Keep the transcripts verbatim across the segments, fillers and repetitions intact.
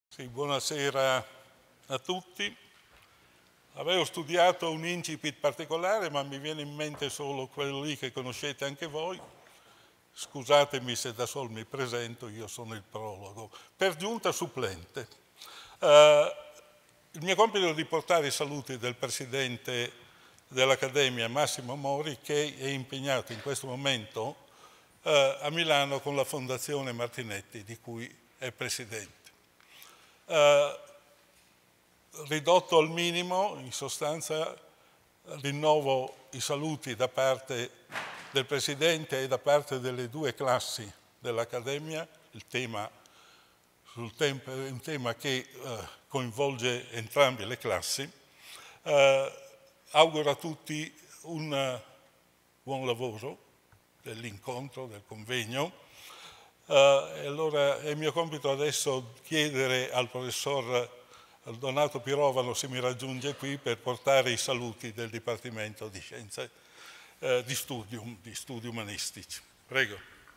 Sì, buonasera a tutti. Avevo studiato un incipit particolare, ma mi viene in mente solo quello lì che conoscete anche voi. Scusatemi se da solo mi presento, io sono il prologo. Per giunta supplente. Eh, il mio compito è di portare i saluti del Presidente dell'Accademia, Massimo Mori, che è impegnato in questo momento eh, a Milano con la Fondazione Martinetti, di cui è Presidente. Eh, ridotto al minimo, in sostanza rinnovo i saluti da parte del Presidente e da parte delle due classi dell'Accademia. Il tema, sul tempo, è un tema che eh, coinvolge entrambe le classi. Eh, auguro a tutti un uh, buon lavoro dell'incontro, del convegno. Uh, e allora è mio compito adesso chiedere al professor Donato Pirovano se mi raggiunge qui per portare i saluti del Dipartimento di Scienze uh, di Studium, di Studi Umanistici. Prego.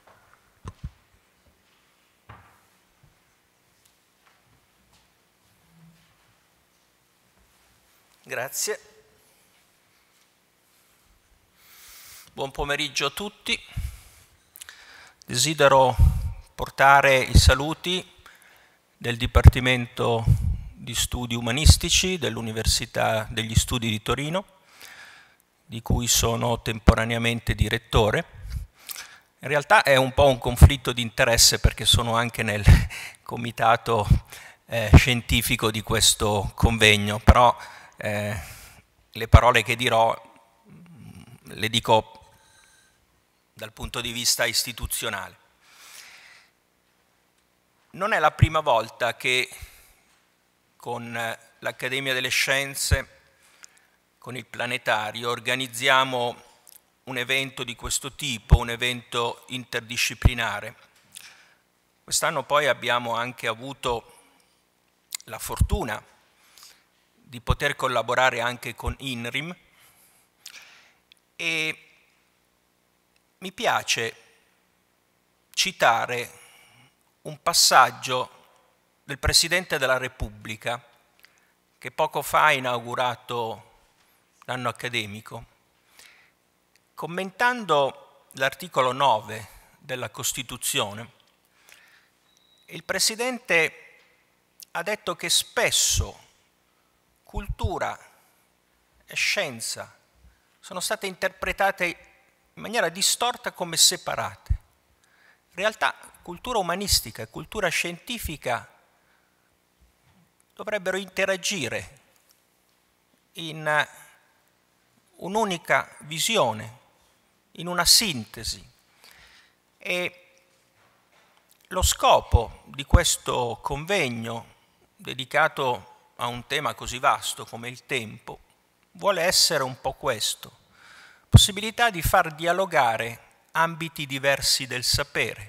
Grazie. Buon pomeriggio a tutti. Desidero portare i saluti del Dipartimento di Studi Umanistici dell'Università degli Studi di Torino, di cui sono temporaneamente direttore. In realtà è un po' un conflitto di interesse perché sono anche nel comitato eh, scientifico di questo convegno, però eh, le parole che dirò le dico dal punto di vista istituzionale. Non è la prima volta che con l'Accademia delle Scienze, con il Planetario, organizziamo un evento di questo tipo, un evento interdisciplinare. Quest'anno poi abbiamo anche avuto la fortuna di poter collaborare anche con INRIM e mi piace citare un passaggio del Presidente della Repubblica che poco fa ha inaugurato l'anno accademico, commentando l'articolo nove della Costituzione. Il Presidente ha detto che spesso cultura e scienza sono state interpretate in maniera distorta come separate. In realtà cultura umanistica e cultura scientifica dovrebbero interagire in un'unica visione, in una sintesi. E lo scopo di questo convegno, dedicato a un tema così vasto come il tempo, vuole essere un po' questo: possibilità di far dialogare ambiti diversi del sapere,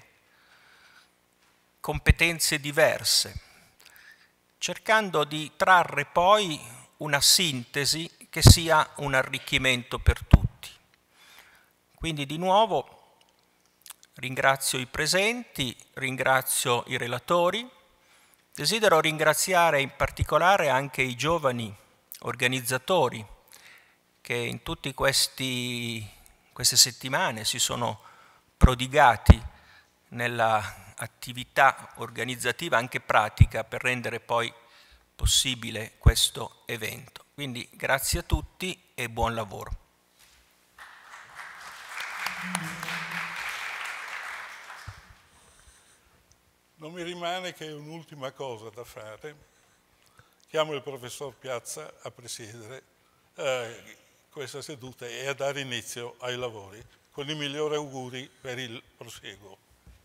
competenze diverse, cercando di trarre poi una sintesi che sia un arricchimento per tutti. Quindi di nuovo ringrazio i presenti, ringrazio i relatori, desidero ringraziare in particolare anche i giovani organizzatori che in tutte queste settimane si sono prodigati nella attività organizzativa anche pratica per rendere poi possibile questo evento. Quindi grazie a tutti e buon lavoro. Non mi rimane che un'ultima cosa da fare. Chiamo il professor Piazza a presiedere eh, questa seduta e a dare inizio ai lavori, con i migliori auguri per il prosieguo.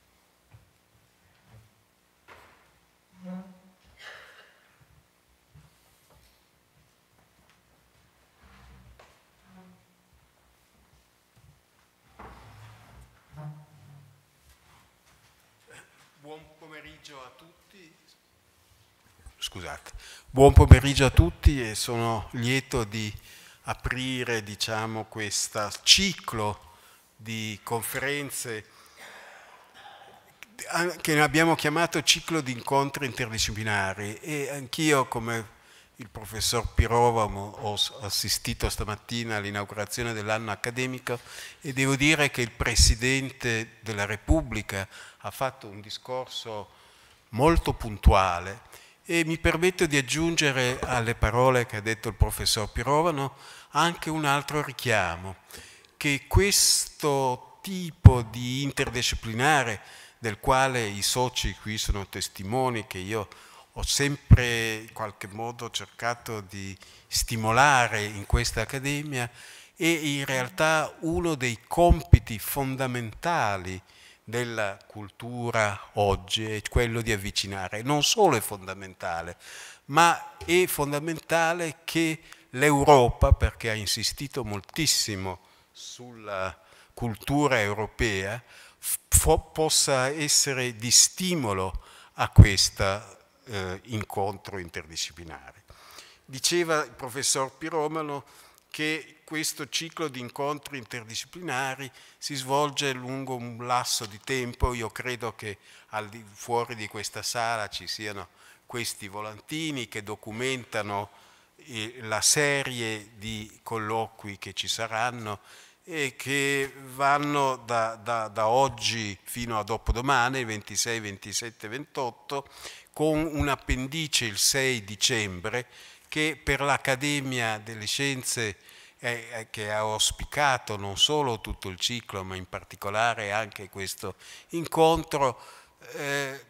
Buon pomeriggio a tutti. Scusate. Buon pomeriggio a tutti e sono lieto di aprire, diciamo, questo ciclo di conferenze che abbiamo chiamato ciclo di incontri interdisciplinari, e anch'io, come il professor Pirovano, ho assistito stamattina all'inaugurazione dell'anno accademico e devo dire che il Presidente della Repubblica ha fatto un discorso molto puntuale, e mi permetto di aggiungere alle parole che ha detto il professor Pirovano anche un altro richiamo, che questo tipo di interdisciplinare, del quale i soci qui sono testimoni, che io ho sempre in qualche modo cercato di stimolare in questa accademia, è in realtà uno dei compiti fondamentali della cultura oggi, è quello di avvicinare. Non solo è fondamentale, ma è fondamentale che l'Europa, perché ha insistito moltissimo sulla cultura europea, possa essere di stimolo a questo eh, incontro interdisciplinare. Diceva il professor Pirovano che questo ciclo di incontri interdisciplinari si svolge lungo un lasso di tempo. Io credo che al di fuori di questa sala ci siano questi volantini che documentano eh, la serie di colloqui che ci saranno e che vanno da, da, da oggi fino a dopodomani, ventisei, ventisette, ventotto, con un appendice il sei dicembre che per l'Accademia delle Scienze eh, che ha auspicato non solo tutto il ciclo, ma in particolare anche questo incontro, eh,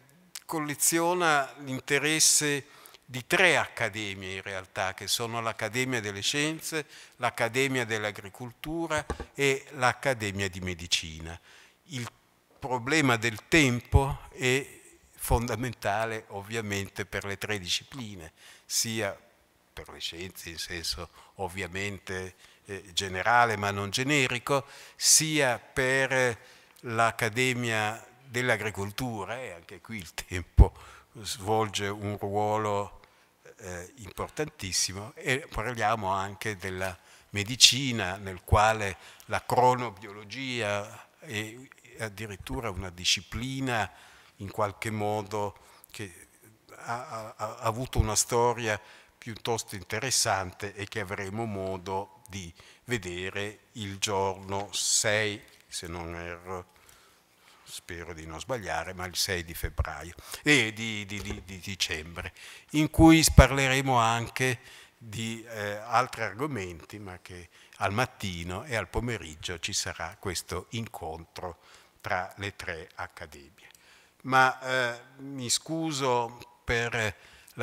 colleziona l'interesse di tre accademie in realtà, che sono l'Accademia delle Scienze, l'Accademia dell'Agricoltura e l'Accademia di Medicina. Il problema del tempo è fondamentale ovviamente per le tre discipline, sia per le scienze in senso ovviamente eh, generale ma non generico, sia per l'Accademia dell'Agricoltura, e anche qui il tempo svolge un ruolo eh, importantissimo, e parliamo anche della medicina, nel quale la cronobiologia è addirittura una disciplina in qualche modo che ha, ha, ha avuto una storia piuttosto interessante e che avremo modo di vedere il giorno sei, se non erro, spero di non sbagliare, ma il sei di febbraio e di, di, di, di dicembre, in cui parleremo anche di eh, altri argomenti, ma che al mattino e al pomeriggio ci sarà questo incontro tra le tre accademie. Ma eh, mi scuso per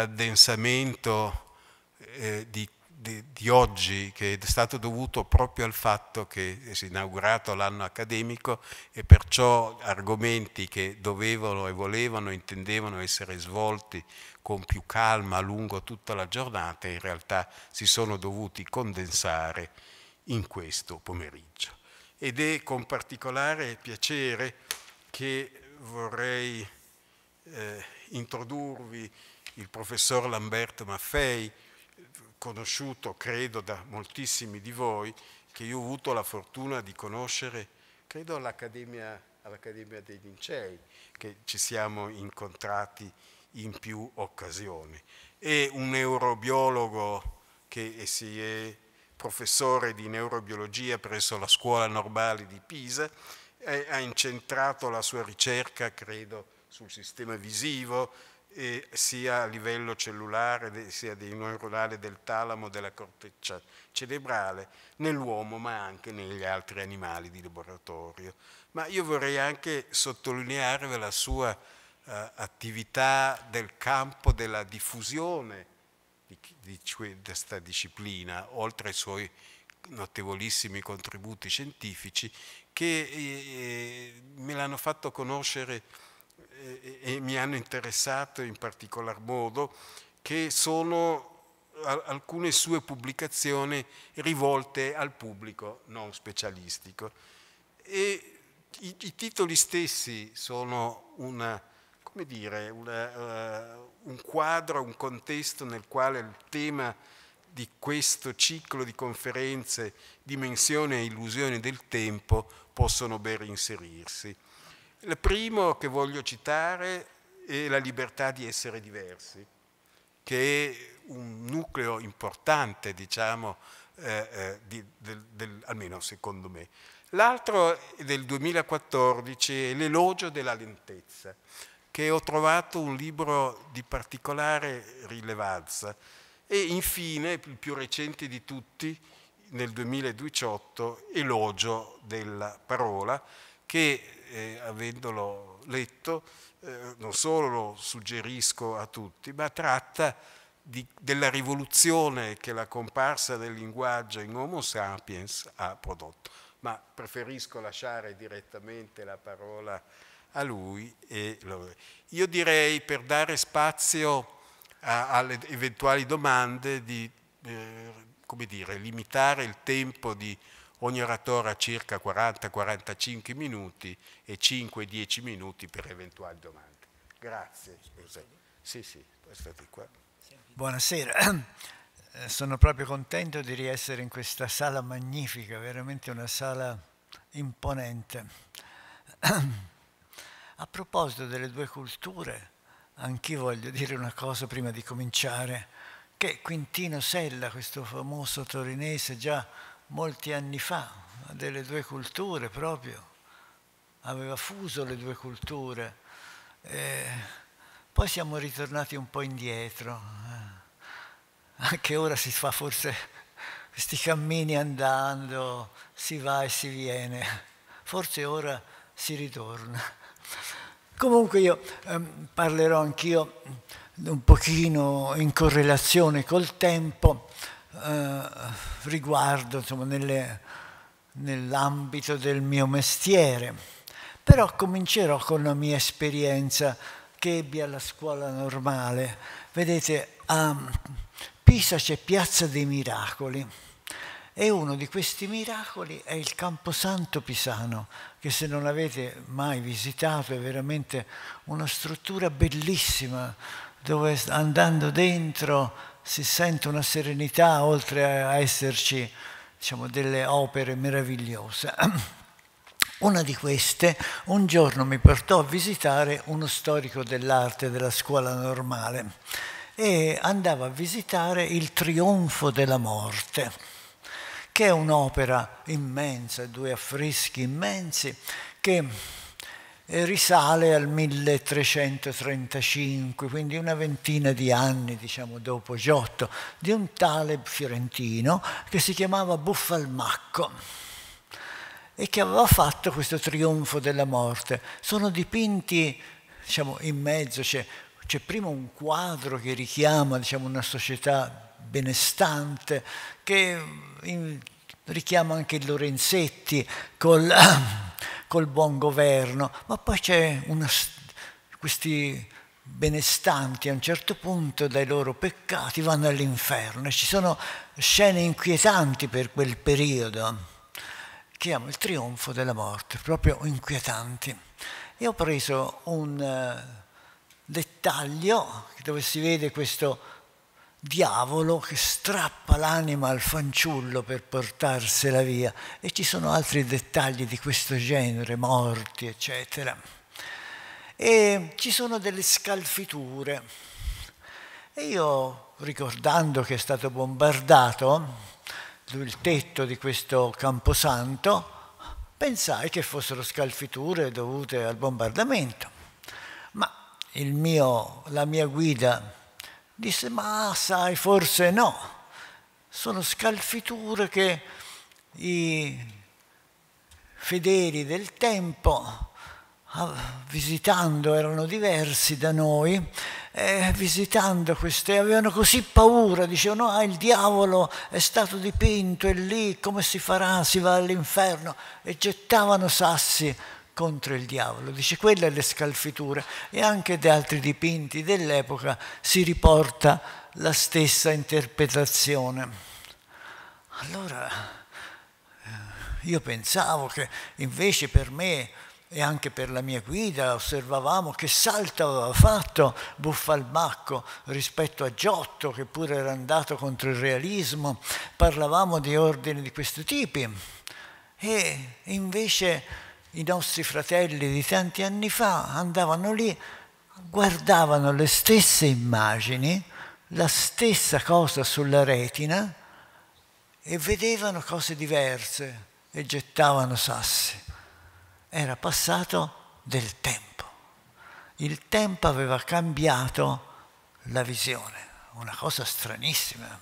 l'addensamento eh, di, di, di oggi, che è stato dovuto proprio al fatto che si è inaugurato l'anno accademico, e perciò argomenti che dovevano e volevano, intendevano essere svolti con più calma lungo tutta la giornata, in realtà si sono dovuti condensare in questo pomeriggio. Ed è con particolare piacere che vorrei eh, introdurvi il professor Lamberto Maffei, conosciuto credo da moltissimi di voi, che io ho avuto la fortuna di conoscere, credo all'Accademia, all'Accademia dei Lincei, che ci siamo incontrati in più occasioni. È un neurobiologo che si è professore di neurobiologia presso la Scuola Normale di Pisa, e ha incentrato la sua ricerca, credo, sul sistema visivo, eh, sia a livello cellulare, sia dei neuronali del talamo, della corteccia cerebrale, nell'uomo ma anche negli altri animali di laboratorio. Ma io vorrei anche sottolineare la sua eh, attività del campo della diffusione di, di questa disciplina, oltre ai suoi notevolissimi contributi scientifici, che eh, me l'hanno fatto conoscere eh, e mi hanno interessato in particolar modo, che sono a, alcune sue pubblicazioni rivolte al pubblico non specialistico. E i, i titoli stessi sono una, come dire, una, uh, un quadro, un contesto nel quale il tema di questo ciclo di conferenze, Dimensione e illusioni del tempo, possono ben inserirsi. Il primo che voglio citare è la libertà di essere diversi, che è un nucleo importante, diciamo, eh, eh, di, del, del, almeno secondo me. L'altro è del duemilaquattordici, è l'elogio della lentezza, che ho trovato un libro di particolare rilevanza. E infine, il più recente di tutti, nel duemiladiciotto, elogio della parola, che eh, avendolo letto eh, non solo lo suggerisco a tutti, ma tratta di, della rivoluzione che la comparsa del linguaggio in Homo sapiens ha prodotto. Ma preferisco lasciare direttamente la parola a lui. E lo, io direi, per dare spazio a, alle eventuali domande, di eh, come dire, limitare il tempo di ogni oratore a circa quaranta quarantacinque minuti e cinque dieci minuti per eventuali domande. Grazie. Sì, sì, state qua. Buonasera. Sono proprio contento di riessere in questa sala magnifica, veramente una sala imponente. A proposito delle due culture, anch'io voglio dire una cosa prima di cominciare, che Quintino Sella, questo famoso torinese, già molti anni fa, delle due culture proprio, aveva fuso le due culture. E poi siamo ritornati un po' indietro. Anche ora si fa forse questi cammini andando, si va e si viene, forse ora si ritorna. Comunque io ehm, parlerò anch'io un pochino in correlazione col tempo eh, riguardo, insomma, nelle, nell'ambito del mio mestiere, però comincerò con la mia esperienza che ebbi alla scuola normale. Vedete, a Pisa c'è Piazza dei Miracoli e uno di questi miracoli è il Camposanto pisano, che se non avete mai visitato è veramente una struttura bellissima, dove andando dentro si sente una serenità, oltre a esserci, diciamo, delle opere meravigliose. Una di queste un giorno mi portò a visitare uno storico dell'arte della scuola normale e andava a visitare il Trionfo della Morte, che è un'opera immensa, due affreschi immensi, che risale al milletrecentotrentacinque, quindi una ventina di anni, diciamo, dopo Giotto, di un tale fiorentino che si chiamava Buffalmacco e che aveva fatto questo Trionfo della Morte. Sono dipinti, diciamo, in mezzo c'è C'è prima un quadro che richiama, diciamo, una società benestante, che in, richiama anche il Lorenzetti col, col buon governo, ma poi c'è una, questi benestanti a un certo punto dai loro peccati vanno all'inferno e ci sono scene inquietanti per quel periodo, che chiamo il Trionfo della Morte, proprio inquietanti. E ho preso un dettaglio dove si vede questo diavolo che strappa l'anima al fanciullo per portarsela via, e ci sono altri dettagli di questo genere, morti, eccetera. E ci sono delle scalfiture. E io, ricordando che è stato bombardato il tetto di questo camposanto, pensai che fossero scalfiture dovute al bombardamento. Ma Il mio, la mia guida disse: ma sai, forse no, sono scalfiture che i fedeli del tempo, visitando, erano diversi da noi, eh, visitando queste, avevano così paura, dicevano: ah, il diavolo è stato dipinto, è lì, come si farà? Si va all'inferno, e gettavano sassi contro il diavolo. Dice, quelle le scalfiture, e anche di altri dipinti dell'epoca si riporta la stessa interpretazione. Allora io pensavo che invece per me e anche per la mia guida osservavamo che salto aveva fatto Buffalmacco rispetto a Giotto, che pure era andato contro il realismo, parlavamo di ordini di questo tipo, e invece i nostri fratelli di tanti anni fa andavano lì, guardavano le stesse immagini, la stessa cosa sulla retina e vedevano cose diverse e gettavano sassi. Era passato del tempo. Il tempo aveva cambiato la visione, una cosa stranissima.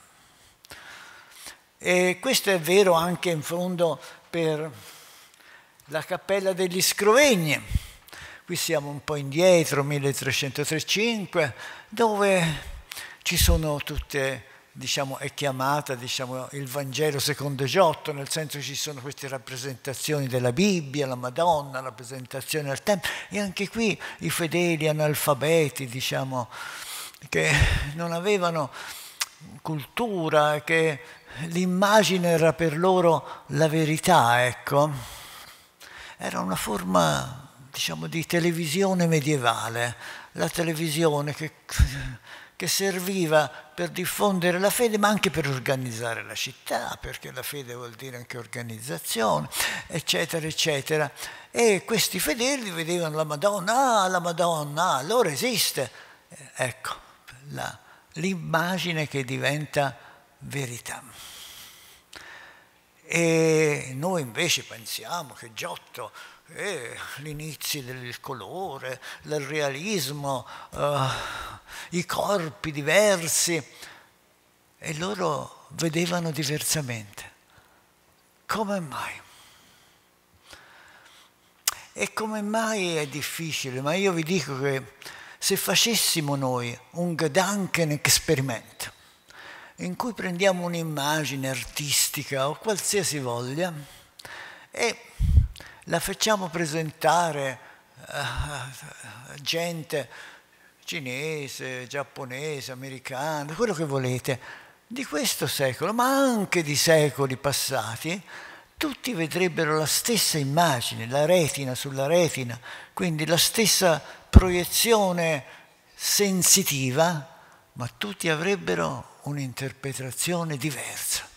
E questo è vero anche in fondo per la Cappella degli Scrovegni. Qui siamo un po' indietro, milletrecentocinque, dove ci sono tutte, diciamo, è chiamata, diciamo, il Vangelo secondo Giotto, nel senso che ci sono queste rappresentazioni della Bibbia, la Madonna, la rappresentazione del Tempio, e anche qui i fedeli analfabeti, diciamo, che non avevano cultura, che l'immagine era per loro la verità, ecco. Era una forma, diciamo, di televisione medievale, la televisione che, che serviva per diffondere la fede, ma anche per organizzare la città, perché la fede vuol dire anche organizzazione, eccetera, eccetera. E questi fedeli vedevano la Madonna, ah, la Madonna, ah, allora esiste. Ecco, la, l'immagine che diventa verità. E noi invece pensiamo che Giotto è l'inizio del colore, del realismo, uh, i corpi diversi, e loro vedevano diversamente. Come mai? E come mai è difficile? Ma io vi dico che se facessimo noi un Gedankenexperiment, in cui prendiamo un'immagine artistica o qualsiasi voglia e la facciamo presentare a gente cinese, giapponese, americana, quello che volete, di questo secolo, ma anche di secoli passati, tutti vedrebbero la stessa immagine, la retina sulla retina, quindi la stessa proiezione sensitiva, ma tutti avrebbero un'interpretazione diversa.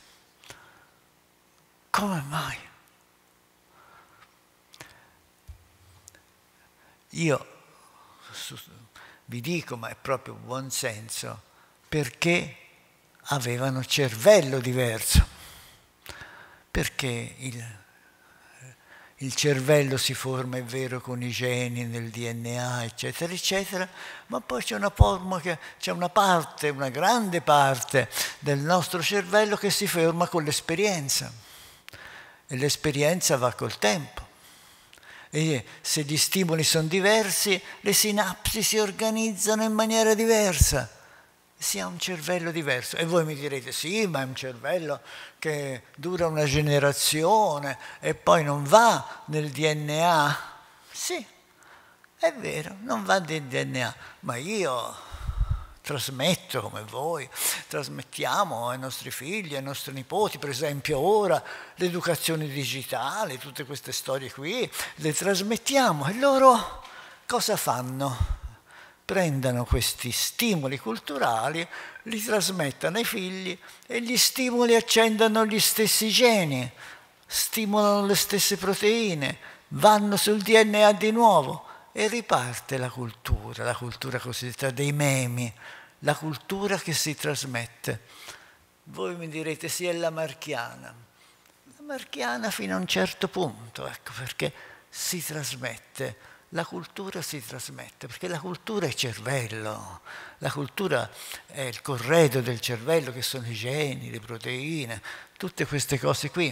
Come mai? Io vi dico, ma è proprio buon senso, perché avevano cervello diverso, perché il, il cervello si forma, è vero, con i geni nel D N A, eccetera, eccetera, ma poi c'è una forma che, c'è una parte, una grande parte del nostro cervello che si forma con l'esperienza, e l'esperienza va col tempo. E se gli stimoli sono diversi, le sinapsi si organizzano in maniera diversa. Si ha un cervello diverso. E voi mi direte, sì, ma è un cervello che dura una generazione e poi non va nel D N A. Sì, è vero, non va nel D N A, ma io trasmetto come voi, trasmettiamo ai nostri figli, ai nostri nipoti, per esempio ora l'educazione digitale, tutte queste storie qui, le trasmettiamo e loro cosa fanno? Prendano questi stimoli culturali, li trasmettano ai figli e gli stimoli accendono gli stessi geni, stimolano le stesse proteine, vanno sul D N A di nuovo e riparte la cultura, la cultura cosiddetta dei memi, la cultura che si trasmette. Voi mi direte, sì, è la marchiana. La marchiana fino a un certo punto, ecco, perché si trasmette. La cultura si trasmette, perché la cultura è cervello, la cultura è il corredo del cervello, che sono i geni, le proteine, tutte queste cose qui.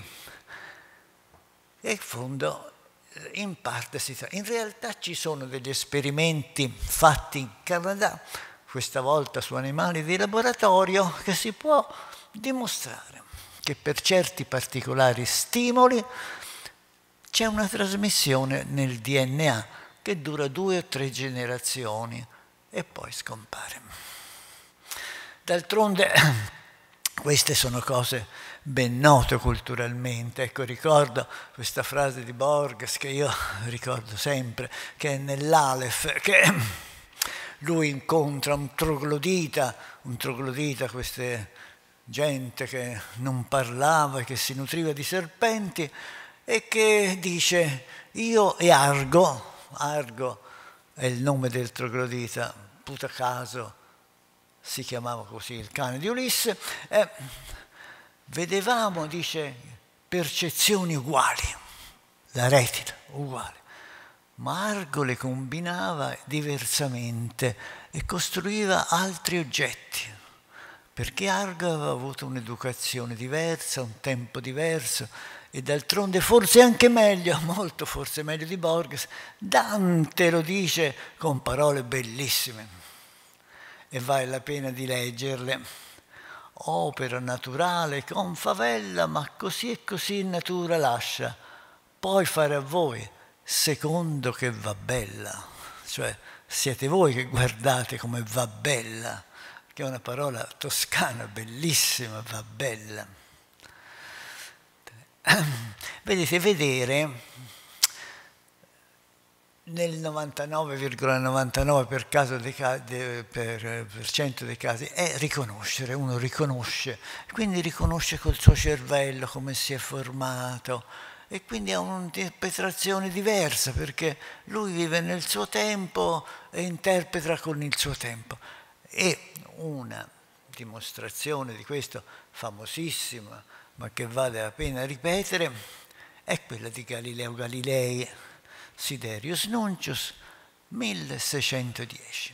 E in fondo, in parte si tratta. In realtà ci sono degli esperimenti fatti in Canada, questa volta su animali di laboratorio, che si può dimostrare che per certi particolari stimoli c'è una trasmissione nel D N A che dura due o tre generazioni e poi scompare. D'altronde queste sono cose ben note culturalmente. Ecco, ricordo questa frase di Borges che io ricordo sempre, che è nell'Aleph, che lui incontra un troglodita, un troglodita, queste gente che non parlava e che si nutriva di serpenti, e che dice: io e Argo, Argo è il nome del troglodita, puta caso si chiamava così il cane di Ulisse, eh, vedevamo, dice, percezioni uguali, la retina uguale, ma Argo le combinava diversamente e costruiva altri oggetti, perché Argo aveva avuto un'educazione diversa, un tempo diverso, e d'altronde forse anche meglio, molto forse meglio di Borges. Dante lo dice con parole bellissime e vale la pena di leggerle. Opera naturale con favella, ma così e così in natura lascia, poi fare a voi secondo che va bella. Cioè siete voi che guardate come va bella, che è una parola toscana bellissima, va bella. Vedete, vedere nel novantanove virgola novantanove per cento dei casi è riconoscere, uno riconosce, quindi riconosce col suo cervello come si è formato e quindi ha un'interpretazione diversa perché lui vive nel suo tempo e interpreta con il suo tempo. E una dimostrazione di questo famosissima, ma che vale la pena ripetere, è quella di Galileo Galilei, Siderius Nuncius, milleseicentodieci.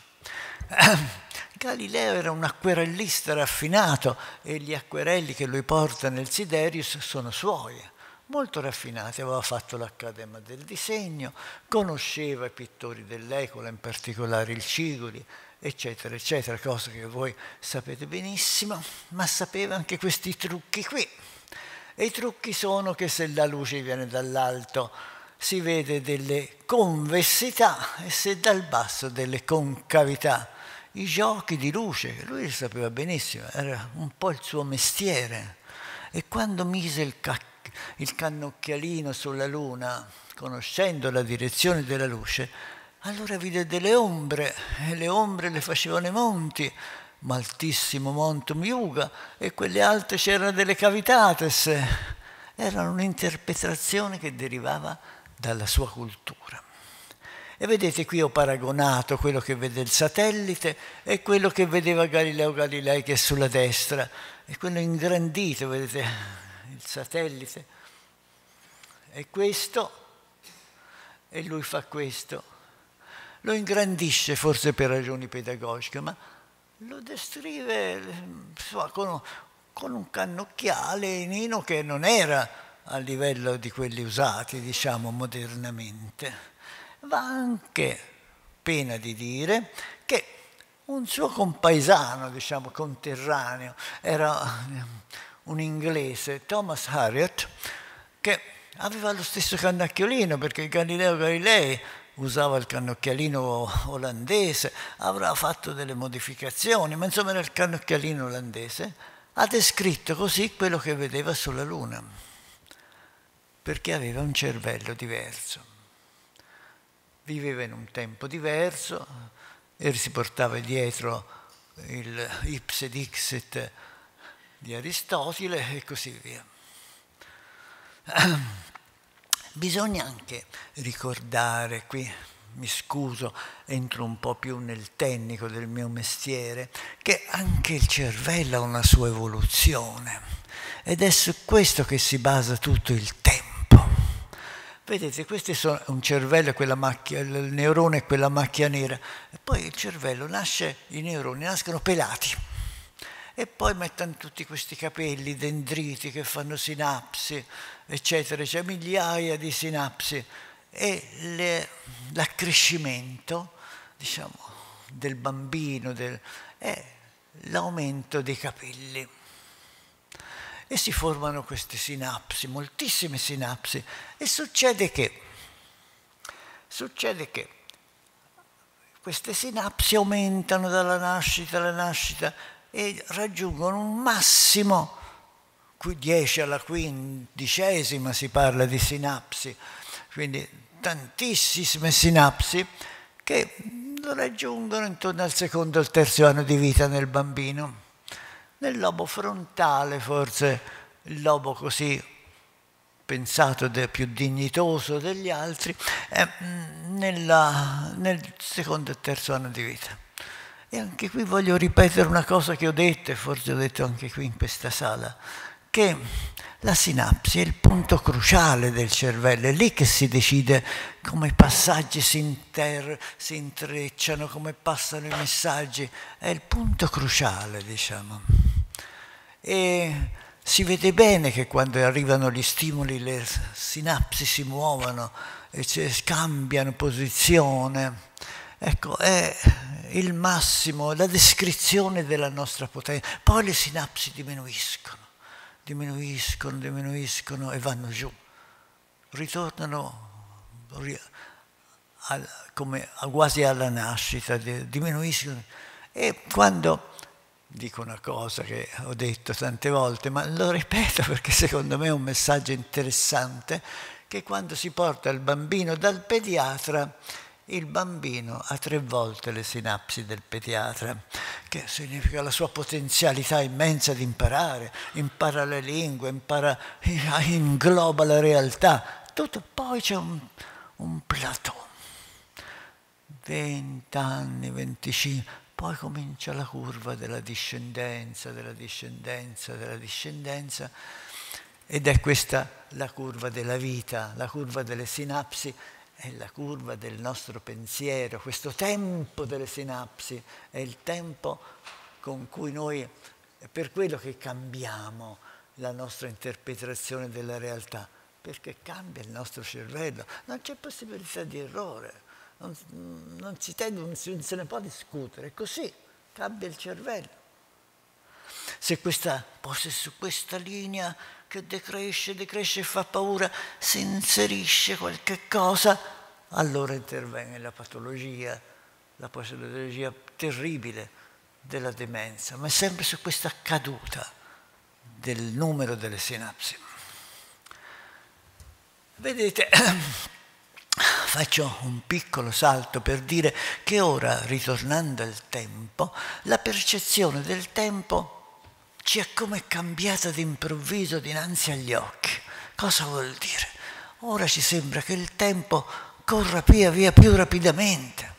Galileo era un acquerellista raffinato e gli acquerelli che lui porta nel Siderius sono suoi, molto raffinati. Aveva fatto l'Accademia del disegno, conosceva i pittori dell'epoca, in particolare il Cigoli, eccetera, eccetera, cose che voi sapete benissimo, ma sapeva anche questi trucchi qui. E i trucchi sono che se la luce viene dall'alto si vede delle convessità e se dal basso delle concavità. I giochi di luce, lui li sapeva benissimo, era un po' il suo mestiere. E quando mise il, il cannocchialino sulla luna, conoscendo la direzione della luce, allora vide delle ombre, e le ombre le facevano i monti, ma altissimo montum iuga, e quelle alte c'erano delle cavitates. Era un'interpretazione che derivava dalla sua cultura. E vedete, qui ho paragonato quello che vede il satellite e quello che vedeva Galileo Galilei, che è sulla destra, e quello ingrandito, vedete, il satellite è questo, e lui fa questo. Lo ingrandisce forse per ragioni pedagogiche, ma lo descrive con, con un cannocchiale nino che non era a livello di quelli usati, diciamo, modernamente. Va anche pena di dire che un suo compaesano, diciamo, conterraneo, era un inglese, Thomas Harriot, che aveva lo stesso cannocchiolino, perché Galileo Galilei usava il cannocchialino olandese, avrà fatto delle modificazioni, ma insomma era il cannocchialino olandese, ha descritto così quello che vedeva sulla Luna, perché aveva un cervello diverso. Viveva in un tempo diverso e si portava dietro il ipse dixit di Aristotele e così via. Bisogna anche ricordare, qui mi scuso, entro un po' più nel tecnico del mio mestiere, che anche il cervello ha una sua evoluzione ed è su questo che si basa tutto il tempo. Vedete, questi sono un cervello e quella macchia, il neurone e quella macchia nera, e poi il cervello nasce, i neuroni nascono pelati e poi mettono tutti questi capelli dendriti che fanno sinapsi, eccetera, c'è migliaia di sinapsi e le, l'accrescimento, diciamo, del bambino del, è l'aumento dei capelli. E si formano queste sinapsi, moltissime sinapsi, e succede che, succede che queste sinapsi aumentano dalla nascita alla nascita e raggiungono un massimo, qui dieci alla quindicesima si parla di sinapsi, quindi tantissime sinapsi che lo raggiungono intorno al secondo o al terzo anno di vita nel bambino. Nel lobo frontale, forse il lobo così pensato, più dignitoso degli altri, eh, nella, nel secondo e terzo anno di vita. E anche qui voglio ripetere una cosa che ho detto, e forse ho detto anche qui in questa sala, che la sinapsi è il punto cruciale del cervello, è lì che si decide come i passaggi si, inter, si intrecciano, come passano i messaggi, è il punto cruciale, diciamo. E si vede bene che quando arrivano gli stimoli le sinapsi si muovono e cambiano posizione. Ecco, è il massimo, la descrizione della nostra potenza. Poi le sinapsi diminuiscono, diminuiscono, diminuiscono e vanno giù. Ritornano al, come, quasi alla nascita, diminuiscono. E quando, dico una cosa che ho detto tante volte, ma lo ripeto perché secondo me è un messaggio interessante, che quando si porta il bambino dal pediatra, il bambino ha tre volte le sinapsi del pediatra, che significa la sua potenzialità immensa di imparare, impara le lingue, impara, ingloba la realtà, tutto. Poi c'è un, un plateau, venti anni, venticinque, poi comincia la curva della discendenza, della discendenza, della discendenza, ed è questa la curva della vita, la curva delle sinapsi, è la curva del nostro pensiero. Questo tempo delle sinapsi è il tempo con cui noi, è per quello che cambiamo la nostra interpretazione della realtà, perché cambia il nostro cervello, non c'è possibilità di errore, non, non, si tende, non, si, non se ne può discutere, è così, cambia il cervello. Se, questa, se su questa linea che decresce, decresce e fa paura, si inserisce qualche cosa, allora interviene la patologia, la patologia terribile della demenza, ma è sempre su questa caduta del numero delle sinapsi. Vedete, faccio un piccolo salto per dire che ora, ritornando al tempo, la percezione del tempo ci è come cambiata d'improvviso dinanzi agli occhi. Cosa vuol dire? Ora ci sembra che il tempo corra via via più rapidamente.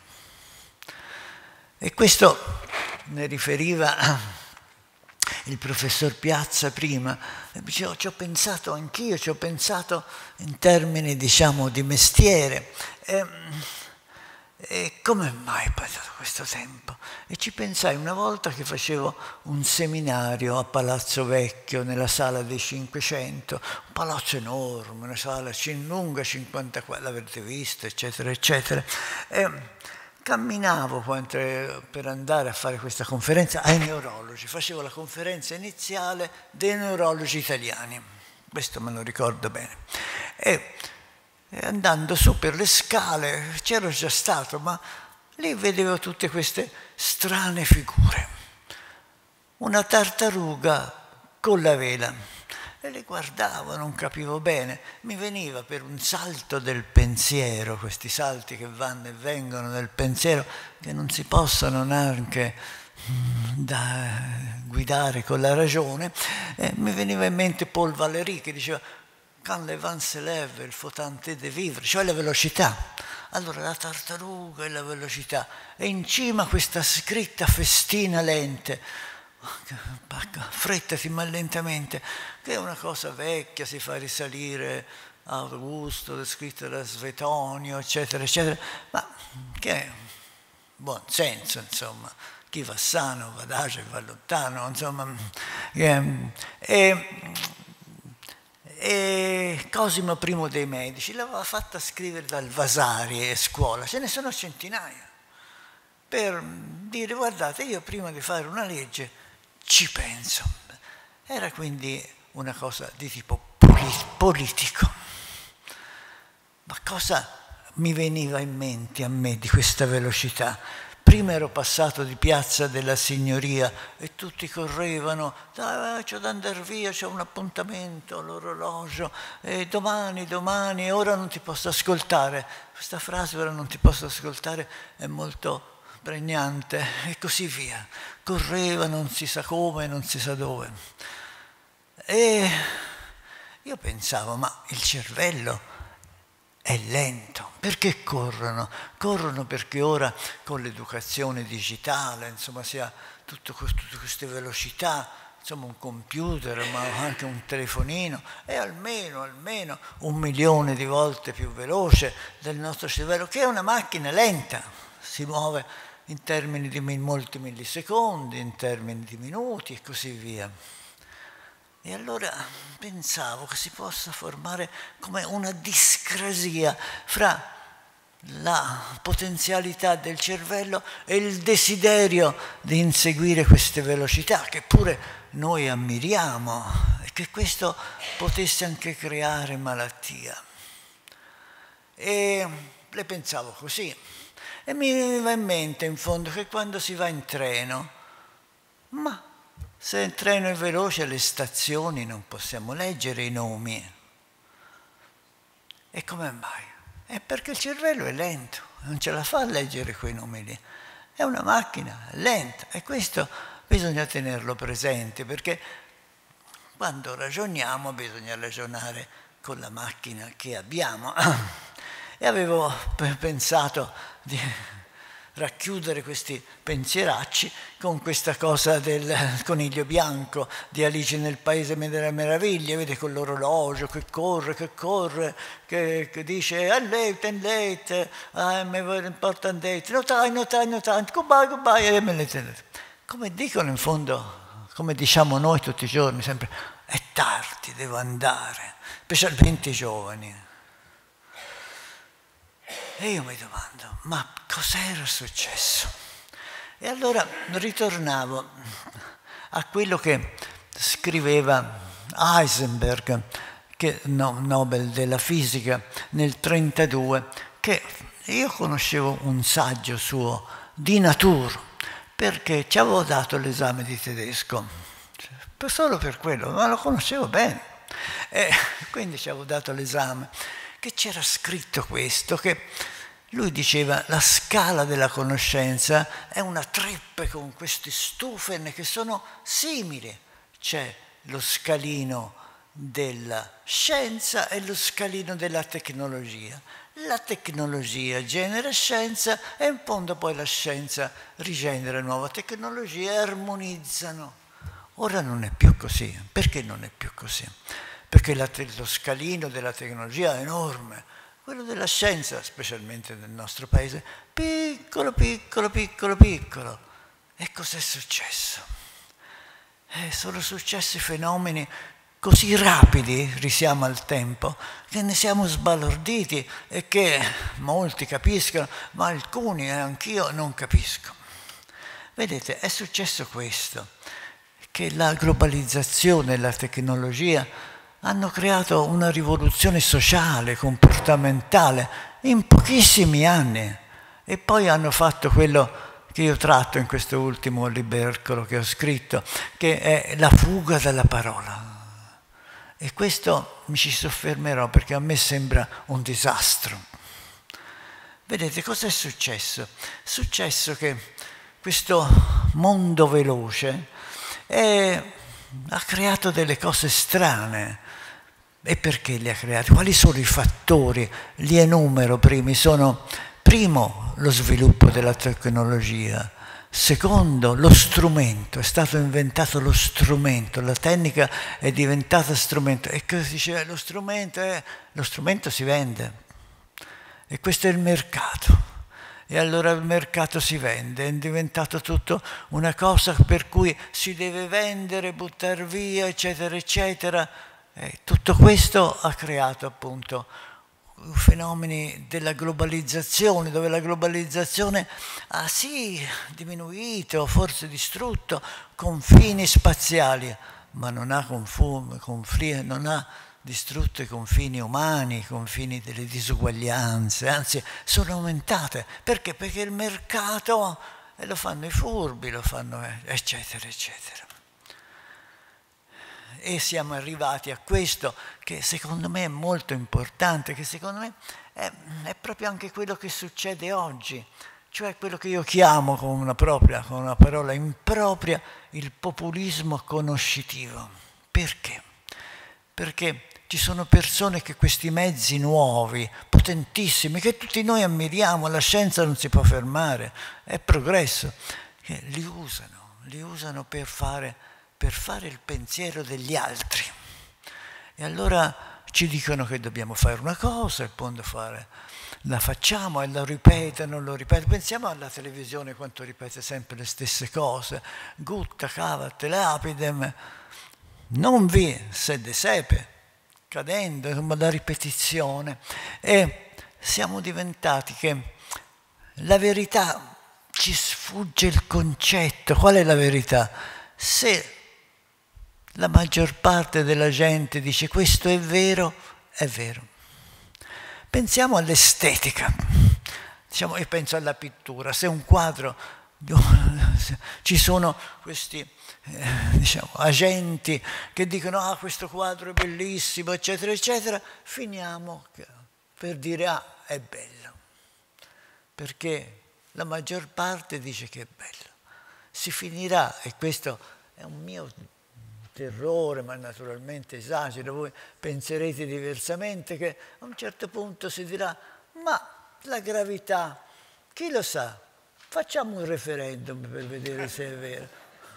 E questo ne riferiva il professor Piazza prima. Ci ho, ci ho pensato anch'io, ci ho pensato in termini, diciamo, di mestiere. E, E come mai è passato questo tempo? E ci pensai una volta che facevo un seminario a Palazzo Vecchio, nella sala dei Cinquecento, un palazzo enorme, una sala lunga cinquantaquattro, l'avrete vista, eccetera, eccetera. E camminavo per andare a fare questa conferenza ai neurologi, facevo la conferenza iniziale dei neurologi italiani, questo me lo ricordo bene. E E andando su per le scale, c'ero già stato, ma lì vedevo tutte queste strane figure. Una tartaruga con la vela. E le guardavo, non capivo bene. Mi veniva per un salto del pensiero, questi salti che vanno e vengono nel pensiero, che non si possono neanche da guidare con la ragione. E mi veniva in mente Paul Valéry che diceva: quand le vent se lève, il faut tenter de vivre, cioè la velocità. Allora la tartaruga e la velocità. E in cima questa scritta festina lente, frettati ma lentamente, che è una cosa vecchia, si fa risalire a Augusto, scritta da Svetonio, eccetera, eccetera, ma che è buon senso, insomma. Chi va sano va adagio e va lontano, insomma. E, e, E Cosimo I dei Medici l'aveva fatta scrivere dal Vasari a scuola, ce ne sono centinaia, per dire: guardate, io prima di fare una legge ci penso. Era quindi una cosa di tipo politico. Ma cosa mi veniva in mente a me di questa velocità? Prima ero passato di Piazza della Signoria e tutti correvano: dai, c'ho da andare via, c'ho un appuntamento all'orologio, e domani, domani, ora non ti posso ascoltare. Questa frase, ora non ti posso ascoltare, è molto pregnante, e così via. Correva non si sa come, non si sa dove. E, io pensavo, ma il cervello è lento, perché corrono? Corrono perché ora con l'educazione digitale, insomma, si ha tutto, tutte queste velocità, insomma un computer, ma anche un telefonino, è almeno, almeno un milione di volte più veloce del nostro cervello, che è una macchina lenta, si muove in termini di molti millisecondi, in termini di minuti e così via. E allora pensavo che si possa formare come una discrasia fra la potenzialità del cervello e il desiderio di inseguire queste velocità, che pure noi ammiriamo, e che questo potesse anche creare malattia. E le pensavo così. E mi veniva in mente, in fondo, che quando si va in treno, ma se il treno è veloce alle stazioni non possiamo leggere i nomi. E come mai? È perché il cervello è lento, non ce la fa a leggere quei nomi lì. È una macchina lenta e questo bisogna tenerlo presente, perché quando ragioniamo bisogna ragionare con la macchina che abbiamo. E avevo pensato di racchiudere questi pensieracci con questa cosa del coniglio bianco di Alice nel Paese delle Meraviglie, vede con l'orologio che corre, che corre, che, che dice I'm late, I'm late, I'm a very important date, no time, no time, no time, goodbye, goodbye. Come dicono in fondo, come diciamo noi tutti i giorni, sempre, è tardi, devo andare, specialmente i giovani. E io mi domando, ma cos'era successo? E allora ritornavo a quello che scriveva Heisenberg, che, no, Nobel della fisica, nel trentadue, che io conoscevo un saggio suo, Die Natur, perché ci avevo dato l'esame di tedesco, solo per quello, ma lo conoscevo bene. E quindi ci avevo dato l'esame, che c'era scritto questo, che lui diceva la scala della conoscenza è una treppa con questi stufen che sono simili. C'è lo scalino della scienza e lo scalino della tecnologia. La tecnologia genera scienza e in fondo poi la scienza rigenera nuova tecnologia e armonizzano. Ora non è più così. Perché non è più così? Perché la, lo scalino della tecnologia è enorme, quello della scienza, specialmente nel nostro paese, piccolo, piccolo, piccolo, piccolo. E cos'è successo? Eh, sono successi fenomeni così rapidi, risiamo al tempo, che ne siamo sbalorditi e che molti capiscono, ma alcuni e anch'io non capisco. Vedete, è successo questo, che la globalizzazione e la tecnologia hanno creato una rivoluzione sociale, comportamentale, in pochissimi anni. E poi hanno fatto quello che io tratto in questo ultimo libercolo che ho scritto, che è la fuga dalla parola. E questo mi ci soffermerò perché a me sembra un disastro. Vedete, cosa è successo? È successo che questo mondo veloce è, ha creato delle cose strane. E perché li ha creati? Quali sono i fattori? Li enumero primi. Sono, primo, lo sviluppo della tecnologia. Secondo, lo strumento. È stato inventato lo strumento. La tecnica è diventata strumento. E cosa si dice? Lo strumento è... Lo strumento si vende. E questo è il mercato. E allora il mercato si vende. È diventato tutto una cosa per cui si deve vendere, buttare via, eccetera, eccetera. E tutto questo ha creato appunto fenomeni della globalizzazione, dove la globalizzazione ha sì diminuito, forse distrutto confini spaziali, ma non ha, confini, non ha distrutto i confini umani, i confini delle disuguaglianze, anzi sono aumentate. Perché? Perché il mercato, e lo fanno i furbi, lo fanno eccetera, eccetera. E siamo arrivati a questo che secondo me è molto importante, che secondo me è, è proprio anche quello che succede oggi, cioè quello che io chiamo con una, propria, con una parola impropria il populismo conoscitivo. Perché? Perché ci sono persone che questi mezzi nuovi, potentissimi, che tutti noi ammiriamo, la scienza non si può fermare, è progresso, che li usano, li usano per fare, per fare il pensiero degli altri. E allora ci dicono che dobbiamo fare una cosa, e poi fare, la facciamo e lo ripetono, lo ripetono. Pensiamo alla televisione quanto ripete sempre le stesse cose, gutta, cavat, lapidem, non vi sede sepe, cadendo, insomma, la ripetizione. E siamo diventati che la verità, ci sfugge il concetto. Qual è la verità? Se la maggior parte della gente dice questo è vero, è vero. Pensiamo all'estetica, diciamo, io penso alla pittura. Se un quadro, ci sono questi eh, diciamo, agenti che dicono ah questo quadro è bellissimo, eccetera, eccetera, finiamo per dire ah è bello, perché la maggior parte dice che è bello. Si finirà, e questo è un mio terrore, ma naturalmente esagero, voi penserete diversamente, che a un certo punto si dirà ma la gravità, chi lo sa, facciamo un referendum per vedere se è vero.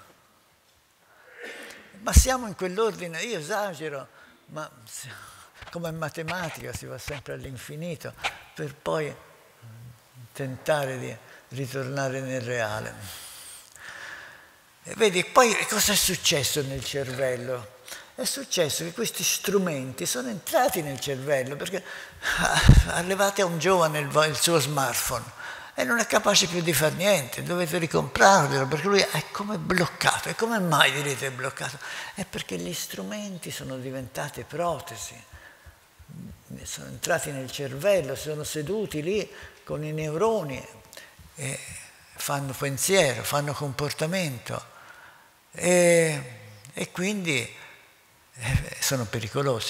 Ma siamo in quell'ordine, io esagero, ma come in matematica si va sempre all'infinito per poi tentare di ritornare nel reale. E vedi, poi cosa è successo nel cervello? È successo che questi strumenti sono entrati nel cervello, perché arrivate a un giovane il, il suo smartphone e non è capace più di fare niente, dovete ricomprarlo, perché lui è come bloccato. E come mai direte è bloccato? È perché gli strumenti sono diventati protesi, sono entrati nel cervello, sono seduti lì con i neuroni e fanno pensiero, fanno comportamento. E, e quindi eh, sono pericolosi.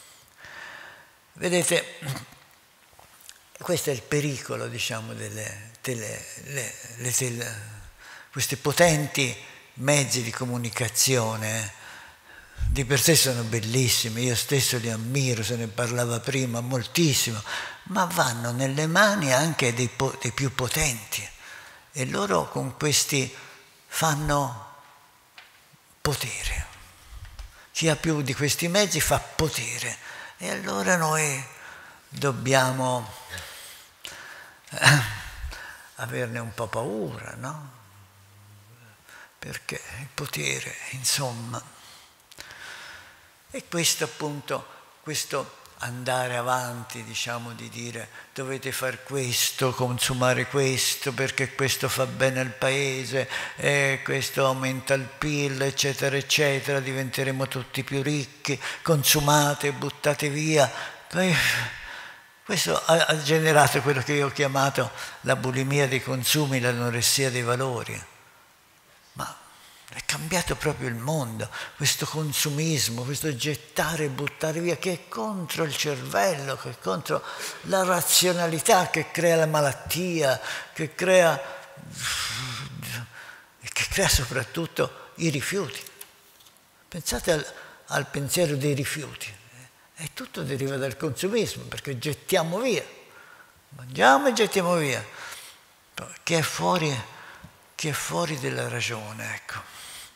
Vedete, questo è il pericolo, diciamo, delle, delle le, le, le, questi potenti mezzi di comunicazione. Di per sé sono bellissimi, io stesso li ammiro, se ne parlava prima moltissimo, ma vanno nelle mani anche dei, dei più potenti, e loro con questi fanno potere. Chi ha più di questi mezzi fa potere, e allora noi dobbiamo averne un po' paura, no? Perché il potere, insomma. E questo appunto, questo andare avanti, diciamo, di dire dovete fare questo, consumare questo, perché questo fa bene al paese, e questo aumenta il P I L, eccetera, eccetera, diventeremo tutti più ricchi, consumate, buttate via. Questo ha, ha generato quello che io ho chiamato la bulimia dei consumi, l'anoressia dei valori. Ma è cambiato proprio il mondo, questo consumismo, questo gettare e buttare via, che è contro il cervello, che è contro la razionalità, che crea la malattia, che crea, che crea soprattutto i rifiuti. Pensate al, al pensiero dei rifiuti, e tutto deriva dal consumismo, perché gettiamo via, mangiamo e gettiamo via, che è fuori, che è fuori della ragione, ecco.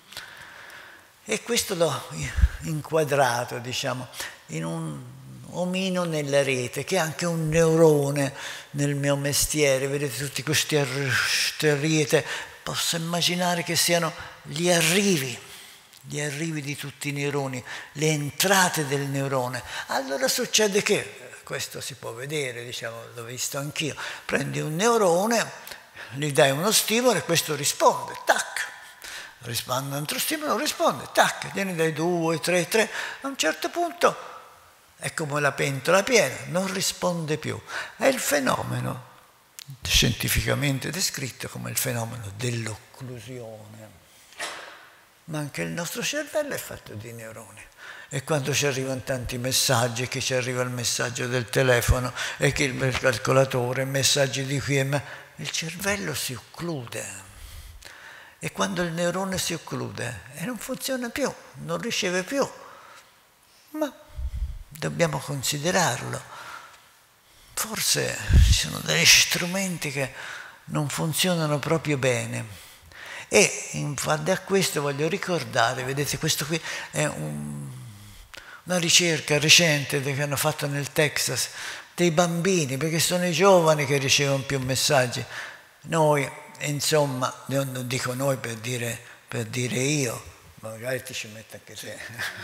E questo l'ho inquadrato, diciamo, in un omino nella rete, che è anche un neurone nel mio mestiere. Vedete tutti questi arriete, posso immaginare che siano gli arrivi, gli arrivi di tutti i neuroni, le entrate del neurone. Allora succede che, questo si può vedere, diciamo, l'ho visto anch'io, prendi un neurone, gli dai uno stimolo e questo risponde, tac. Risponde un altro stimolo, risponde, tac, gliene dai due, tre, tre, a un certo punto è come la pentola piena, non risponde più. È il fenomeno scientificamente descritto come il fenomeno dell'occlusione. Ma anche il nostro cervello è fatto di neuroni. E quando ci arrivano tanti messaggi, che ci arriva il messaggio del telefono e che il calcolatore, messaggi di qui e me, il cervello si occlude. E quando il neurone si occlude e non funziona più, non riceve più, ma dobbiamo considerarlo. Forse ci sono degli strumenti che non funzionano proprio bene. E infatti a questo voglio ricordare, vedete, questo qui è un, una ricerca recente che hanno fatto nel Texas dei bambini, perché sono i giovani che ricevono più messaggi. Noi, insomma, non dico noi per dire, per dire io, ma magari ti ci metti anche te,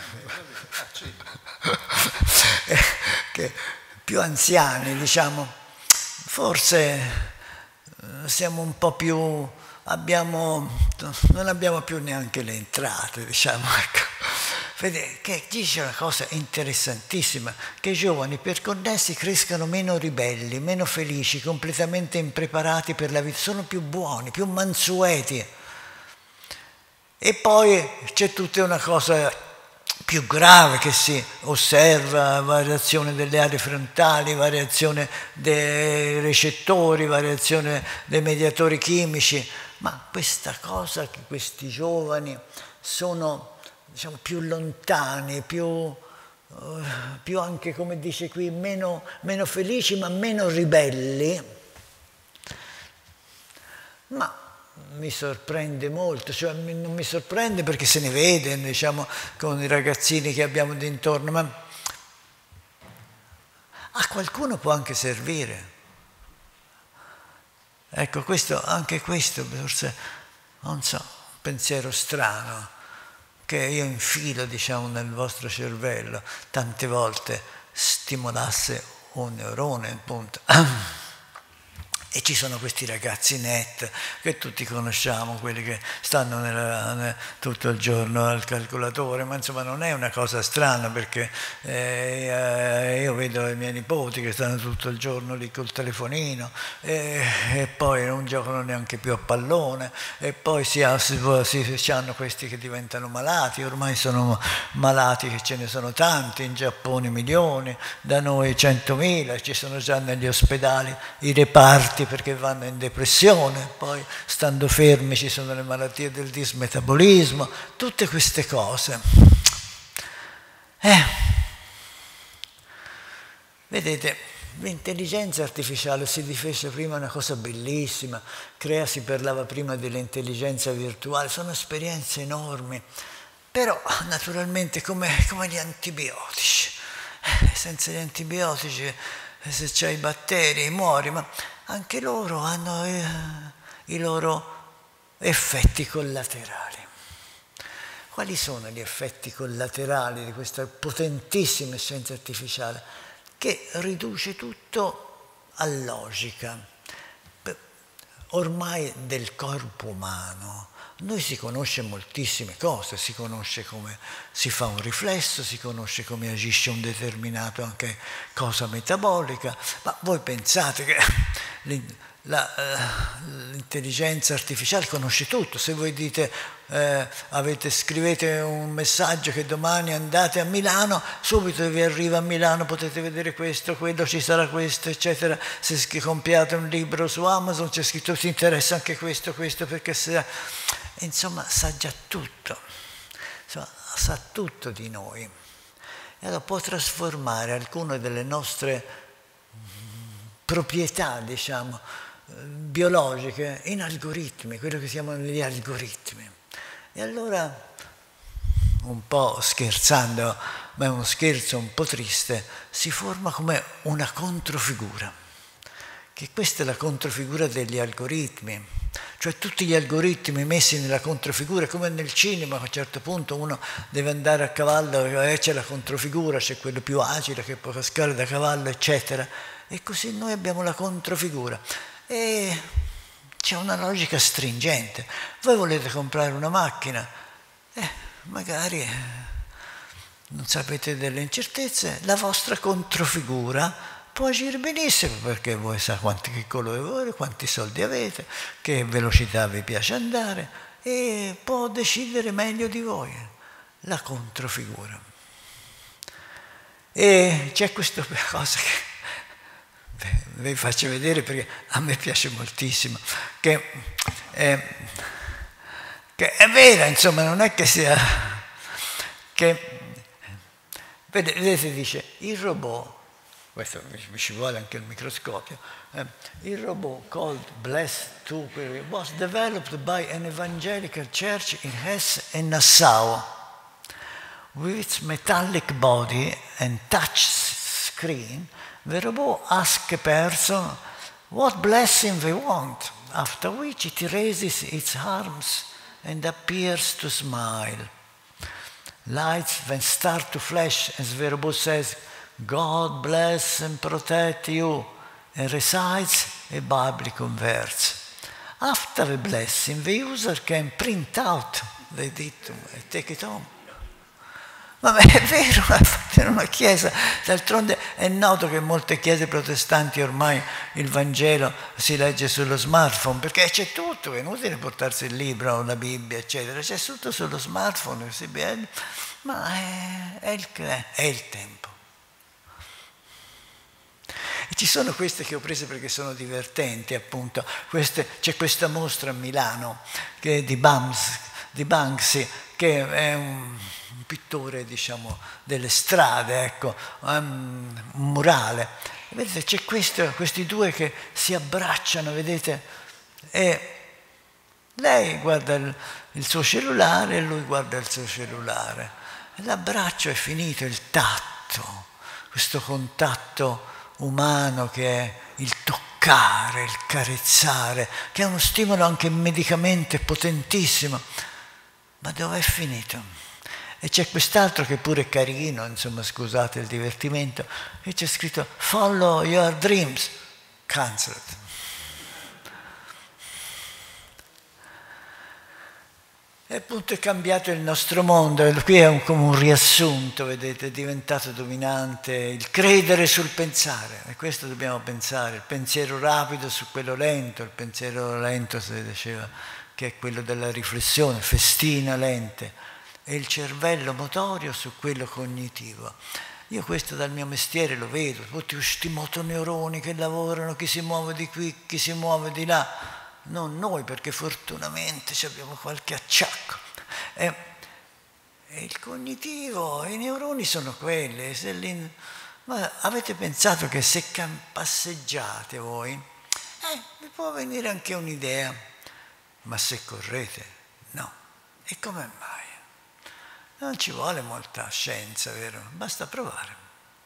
che più anziani, diciamo, forse siamo un po' più, abbiamo, non abbiamo più neanche le entrate, diciamo, ecco. Vede, che dice una cosa interessantissima, che i giovani per connessi crescano meno ribelli, meno felici, completamente impreparati per la vita, sono più buoni, più mansueti. E poi c'è tutta una cosa più grave che si osserva, variazione delle aree frontali, variazione dei recettori, variazione dei mediatori chimici, ma questa cosa che questi giovani sono, diciamo, più lontani, più, uh, più anche, come dice qui, meno, meno felici ma meno ribelli, ma mi sorprende molto, cioè non mi sorprende perché se ne vede, diciamo, con i ragazzini che abbiamo d'intorno, ma a qualcuno può anche servire. Ecco, questo, anche questo forse, non so, un pensiero strano che io infilo, diciamo, nel vostro cervello, tante volte stimolasse un neurone, appunto. E ci sono questi ragazzi net che tutti conosciamo, quelli che stanno nella, nel, tutto il giorno al calcolatore, ma insomma non è una cosa strana perché eh, io vedo i miei nipoti che stanno tutto il giorno lì col telefonino e, e poi non giocano neanche più a pallone e poi si, si, si hanno questi che diventano malati, ormai sono malati che ce ne sono tanti, in Giappone milioni, da noi centomila, ci sono già negli ospedali i reparti perché vanno in depressione, poi stando fermi ci sono le malattie del dismetabolismo, tutte queste cose. Eh, vedete, l'intelligenza artificiale si difese prima una cosa bellissima, Crea si parlava prima dell'intelligenza virtuale, sono esperienze enormi, però naturalmente come, come gli antibiotici, eh, senza gli antibiotici se c'hai i batteri muori, ma anche loro hanno eh, i loro effetti collaterali. Quali sono gli effetti collaterali di questa potentissima scienza artificiale? Che riduce tutto a logica. Ormai del corpo umano noi si conosce moltissime cose, si conosce come si fa un riflesso, si conosce come agisce un determinato anche cosa metabolica, ma voi pensate che l'intelligenza artificiale conosce tutto. Se voi dite, eh, avete, scrivete un messaggio che domani andate a Milano, subito vi arriva a Milano, potete vedere questo, quello, ci sarà questo, eccetera. Se compriate un libro su Amazon c'è scritto ti interessa anche questo, questo, perché se... Insomma, sa già tutto, insomma, sa tutto di noi. E allora può trasformare alcune delle nostre proprietà, diciamo, biologiche in algoritmi, quello che si chiamano gli algoritmi. E allora, un po' scherzando, ma è uno scherzo un po' triste, si forma come una controfigura, che questa è la controfigura degli algoritmi. Cioè tutti gli algoritmi messi nella controfigura, come nel cinema, a un certo punto uno deve andare a cavallo e c'è la controfigura, c'è quello più agile che può cascare da cavallo, eccetera. E così noi abbiamo la controfigura. E c'è una logica stringente. Voi volete comprare una macchina, eh, magari non sapete delle incertezze, la vostra controfigura può agire benissimo perché voi sa quanti che colore vuole, quanti soldi avete, che velocità vi piace andare e può decidere meglio di voi, la controfigura. E c'è questa cosa che vi faccio vedere perché a me piace moltissimo, che è, che è vera, insomma, non è che sia... che Vedete, dice, il robot, questo mi ci vuole anche il microscopio, eh, il robot called Blessed Two was developed by an evangelical church in Hesse and Nassau. With its metallic body and touch screen, the robot asks a person what blessing they want, after which it raises its arms and appears to smile. Lights then start to flash as the robot says, God bless and protect you, and recites a biblical verse. After the blessing, the user can print out the dictum and take it home. Ma è vero, l'ha fatto in una chiesa, d'altronde è noto che in molte chiese protestanti ormai il Vangelo si legge sullo smartphone, perché c'è tutto, è inutile portarsi il libro o la Bibbia, eccetera, c'è tutto sullo smartphone, così bello, ma è, è, il, è il tempo. E ci sono queste che ho prese perché sono divertenti, appunto, queste, c'è questa mostra a Milano che è di, Bams, di Banksy, che è un un pittore, diciamo, delle strade, ecco, um, un murale. E vedete, c'è questo, questi due che si abbracciano, vedete, e lei guarda il, il suo cellulare e lui guarda il suo cellulare. E l'abbraccio è finito, il tatto, questo contatto umano che è il toccare, il carezzare, che è uno stimolo anche medicamente potentissimo. Ma dov'è finito? E c'è quest'altro che pure è carino, insomma, scusate il divertimento, e c'è scritto Follow your dreams, cancelled. E appunto è cambiato il nostro mondo, e qui è un, come un riassunto, vedete, è diventato dominante il credere sul pensare, e questo dobbiamo pensare, il pensiero rapido su quello lento, il pensiero lento si diceva che è quello della riflessione, festina lente, e il cervello motorio su quello cognitivo. Io questo dal mio mestiere lo vedo, tutti questi motoneuroni che lavorano, chi si muove di qui, chi si muove di là, non noi perché fortunatamente abbiamo qualche acciacco. E, e il cognitivo, i neuroni sono quelli. Se li, ma avete pensato che se passeggiate voi, eh, vi può venire anche un'idea, ma se correte, no. E come mai? Non ci vuole molta scienza, vero? Basta provare.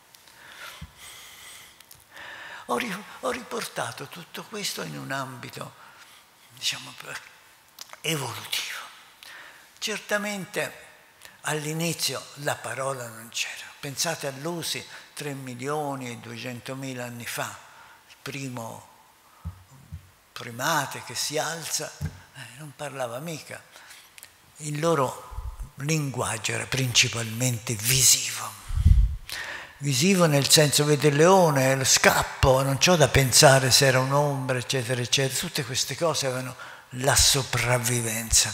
Ho, ri- ho riportato tutto questo in un ambito, diciamo, evolutivo. Certamente all'inizio la parola non c'era. Pensate a Lucy, tre milioni e duecentomila anni fa, il primo primate che si alza, eh, non parlava mica. Il loro linguaggio era principalmente visivo. Visivo nel senso, vede il leone, lo scappo, non c'ho da pensare se era un'ombra, eccetera, eccetera. Tutte queste cose avevano la sopravvivenza.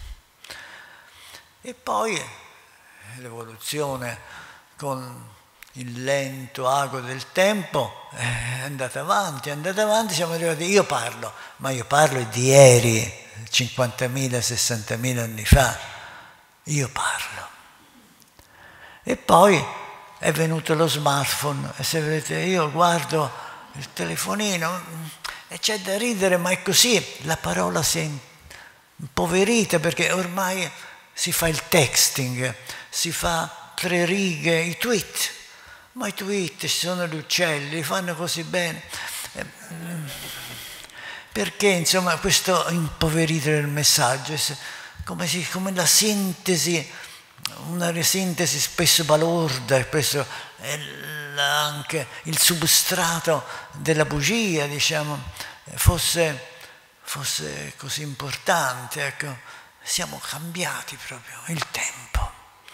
E poi l'evoluzione con il lento ago del tempo è andata avanti, è andata avanti, siamo arrivati, io parlo, ma io parlo di ieri, cinquantamila, sessantamila anni fa. Io parlo. E poi è venuto lo smartphone, e se vedete io guardo il telefonino e c'è da ridere, ma è così, la parola si è impoverita perché ormai si fa il texting, si fa tre righe, i tweet, ma i tweet ci sono gli uccelli, fanno così bene. Perché insomma questo impoverire del messaggio, Come, si, come la sintesi, una sintesi spesso balorda, spesso è anche il substrato della bugia, diciamo, fosse, fosse così importante. Ecco, siamo cambiati proprio, il tempo.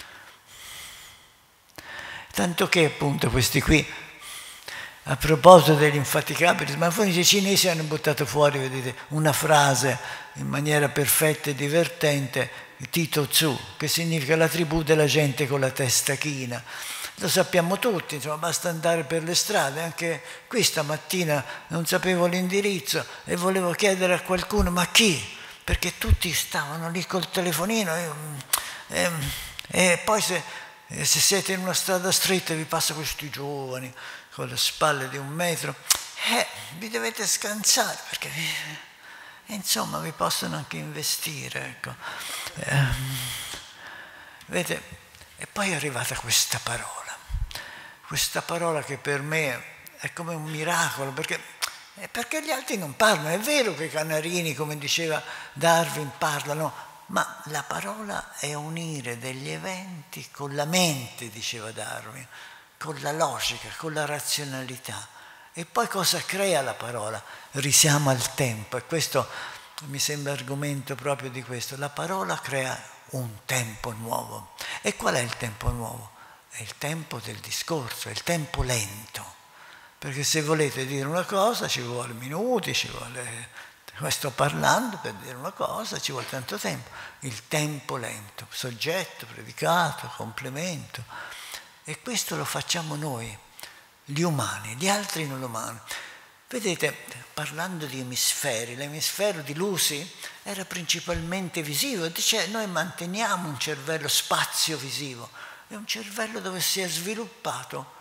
Tanto che appunto questi qui, a proposito degli infaticabili smartphone, i cinesi hanno buttato fuori, vedete, una frase in maniera perfetta e divertente, Tito Tzu, che significa la tribù della gente con la testa china. Lo sappiamo tutti, insomma, basta andare per le strade. Anche qui stamattina non sapevo l'indirizzo e volevo chiedere a qualcuno, ma chi? Perché tutti stavano lì col telefonino e, e, e poi se E se siete in una strada stretta vi passa questi giovani con le spalle di un metro, eh, vi dovete scansare perché vi, insomma vi possono anche investire, ecco. Eh, vedete, e poi è arrivata questa parola, questa parola che per me è come un miracolo, perché, perché gli altri non parlano. È vero che i canarini, come diceva Darwin, parlano, ma la parola è unire degli eventi con la mente, diceva Darwin, con la logica, con la razionalità. E poi cosa crea la parola? Risiamo al tempo, e questo mi sembra argomento proprio di questo. La parola crea un tempo nuovo. E qual è il tempo nuovo? È il tempo del discorso, è il tempo lento. Perché se volete dire una cosa ci vuole minuti, ci vuole... Sto parlando per dire una cosa, ci vuole tanto tempo. Il tempo lento, soggetto, predicato, complemento. E questo lo facciamo noi, gli umani, gli altri non lo fanno. Vedete, parlando di emisferi, l'emisfero di Lucy era principalmente visivo, dice noi manteniamo un cervello spazio visivo, è un cervello dove si è sviluppato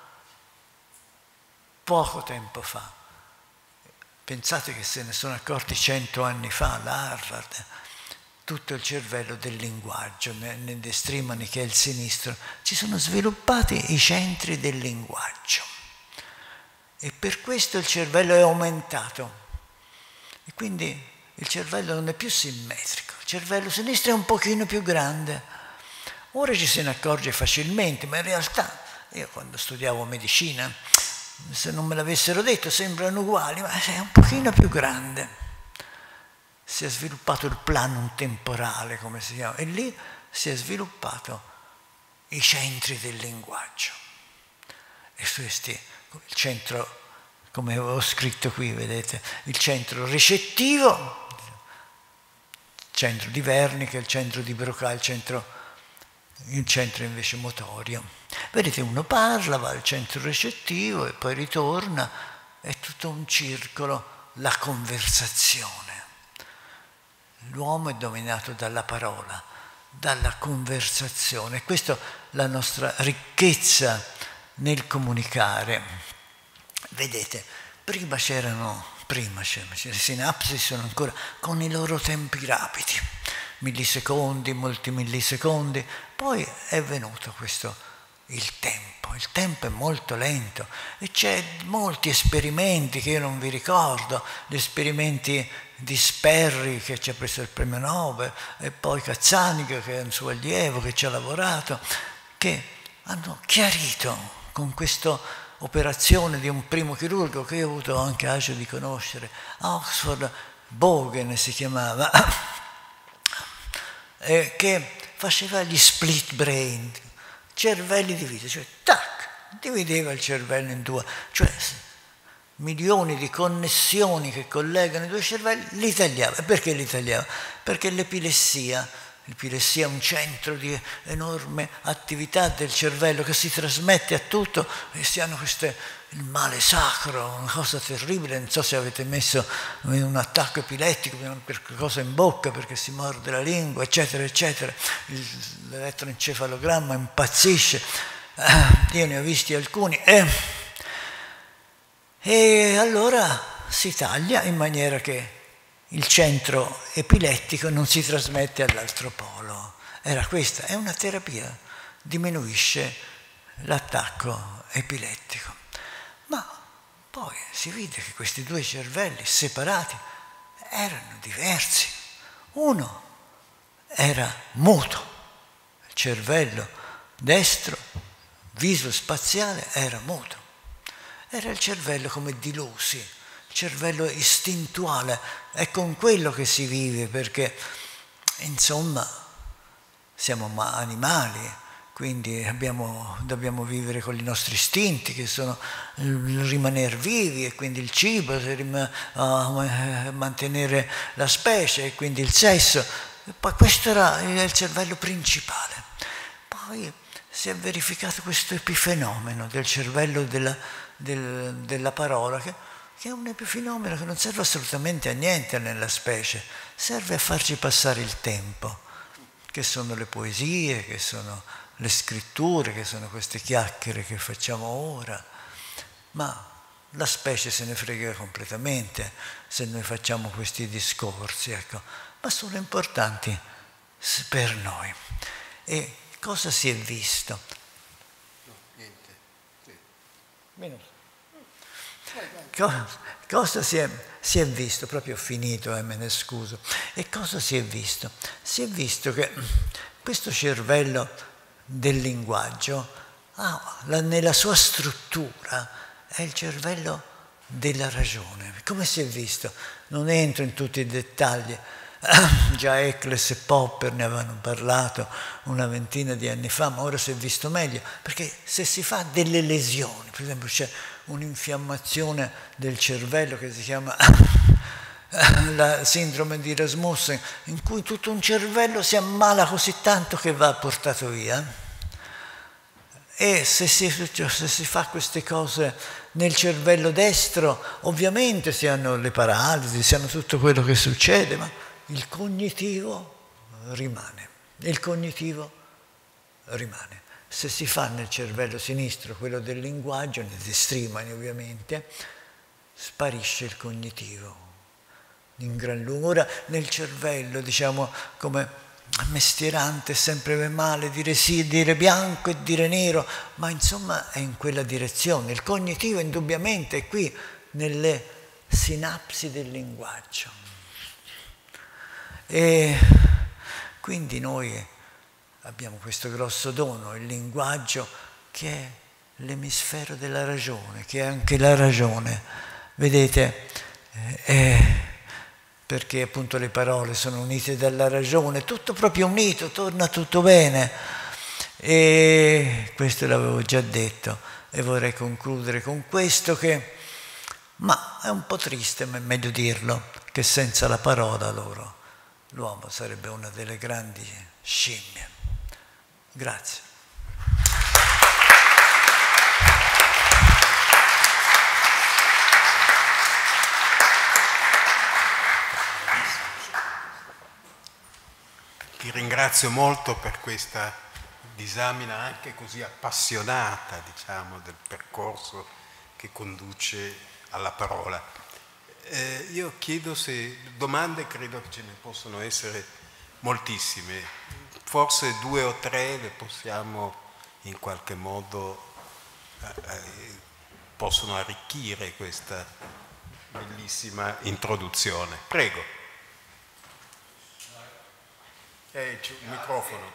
poco tempo fa. Pensate che se ne sono accorti cento anni fa alla Harvard, tutto il cervello del linguaggio, nel destremani che è il sinistro, ci sono sviluppati i centri del linguaggio. E per questo il cervello è aumentato. E quindi il cervello non è più simmetrico, il cervello sinistro è un pochino più grande. Ora ci se ne accorge facilmente, ma in realtà io quando studiavo medicina, se non me l'avessero detto, sembrano uguali, ma è un pochino più grande. Si è sviluppato il planum temporale, come si chiama, e lì si è sviluppato i centri del linguaggio. E questi, il centro, come avevo scritto qui, vedete, il centro recettivo, il centro di Wernicke, il centro di Broca, il centro, il centro invece motorio. Vedete, uno parla, va al centro recettivo e poi ritorna, è tutto un circolo, la conversazione. L'uomo è dominato dalla parola, dalla conversazione. Questa è la nostra ricchezza nel comunicare. Vedete, prima c'erano, prima c'erano, le sinapsi sono ancora con i loro tempi rapidi, millisecondi, molti millisecondi, poi è venuto questo il tempo, il tempo è molto lento e c'è molti esperimenti che io non vi ricordo, gli esperimenti di Sperry che ci ha preso il premio Nobel e poi Cazzaniga che è un suo allievo che ci ha lavorato, che hanno chiarito con questa operazione di un primo chirurgo che io ho avuto anche agio di conoscere, a Oxford, Bogen si chiamava, eh, che faceva gli split brain, cervelli divisi, cioè tac, divideva il cervello in due, cioè milioni di connessioni che collegano i due cervelli, li tagliava. E perché li tagliava? Perché l'epilessia, l'epilessia è un centro di enorme attività del cervello che si trasmette a tutto e si hanno queste, il male sacro, una cosa terribile, non so se avete messo un attacco epilettico per qualcosa in bocca perché si morde la lingua, eccetera, eccetera, l'elettroencefalogramma impazzisce, io ne ho visti alcuni, e, e allora si taglia in maniera che il centro epilettico non si trasmette all'altro polo. Era questa, è una terapia, diminuisce l'attacco epilettico. Ma poi si vide che questi due cervelli separati erano diversi. Uno era muto, il cervello destro, viso spaziale, era muto. Era il cervello come di Lucy, il cervello istintuale, è con quello che si vive perché, insomma, siamo animali, quindi abbiamo, dobbiamo vivere con i nostri istinti che sono il rimanere vivi e quindi il cibo, mantenere la specie e quindi il sesso. E poi questo era il cervello principale. Poi si è verificato questo epifenomeno del cervello della, del, della parola che, che è un epifenomeno che non serve assolutamente a niente nella specie, serve a farci passare il tempo. che sono le poesie, che sono le scritture, che sono queste chiacchiere che facciamo ora, ma la specie se ne frega completamente se noi facciamo questi discorsi, ecco, ma sono importanti per noi. E cosa si è visto? No, niente. Sì. Minuto. Cosa, cosa si, è, si è visto? Proprio finito, eh, me ne scuso. E cosa si è visto? Si è visto che questo cervello del linguaggio ha, la, nella sua struttura è il cervello della ragione. Come si è visto? Non entro in tutti i dettagli. Già Eccles e Popper ne avevano parlato una ventina di anni fa, ma ora si è visto meglio, perché se si fa delle lesioni, per esempio c'è un'infiammazione del cervello che si chiama la sindrome di Rasmussen, in cui tutto un cervello si ammala così tanto che va portato via, e se si, se si fa queste cose nel cervello destro, ovviamente si hanno le paralisi, si hanno tutto quello che succede, ma il cognitivo rimane, il cognitivo rimane. Se si fa nel cervello sinistro quello del linguaggio, nel destrimane ovviamente, sparisce il cognitivo in gran lunga. Ora nel cervello, diciamo, come mestierante, è sempre male dire sì, dire bianco e dire nero, ma insomma è in quella direzione. Il cognitivo indubbiamente è qui, nelle sinapsi del linguaggio. E quindi noi abbiamo questo grosso dono, il linguaggio, che è l'emisfero della ragione, che è anche la ragione. Vedete, eh, perché appunto le parole sono unite dalla ragione, tutto proprio unito, torna tutto bene. E questo l'avevo già detto e vorrei concludere con questo, che, ma è un po' triste, ma è meglio dirlo, che senza la parola loro l'uomo sarebbe una delle grandi scimmie. Grazie. Ti ringrazio molto per questa disamina anche così appassionata, diciamo, del percorso che conduce alla parola. Eh, io chiedo se domande, credo che ce ne possono essere moltissime, forse due o tre le possiamo in qualche modo, eh, possono arricchire questa bellissima introduzione. Prego. Eh, c'è un microfono.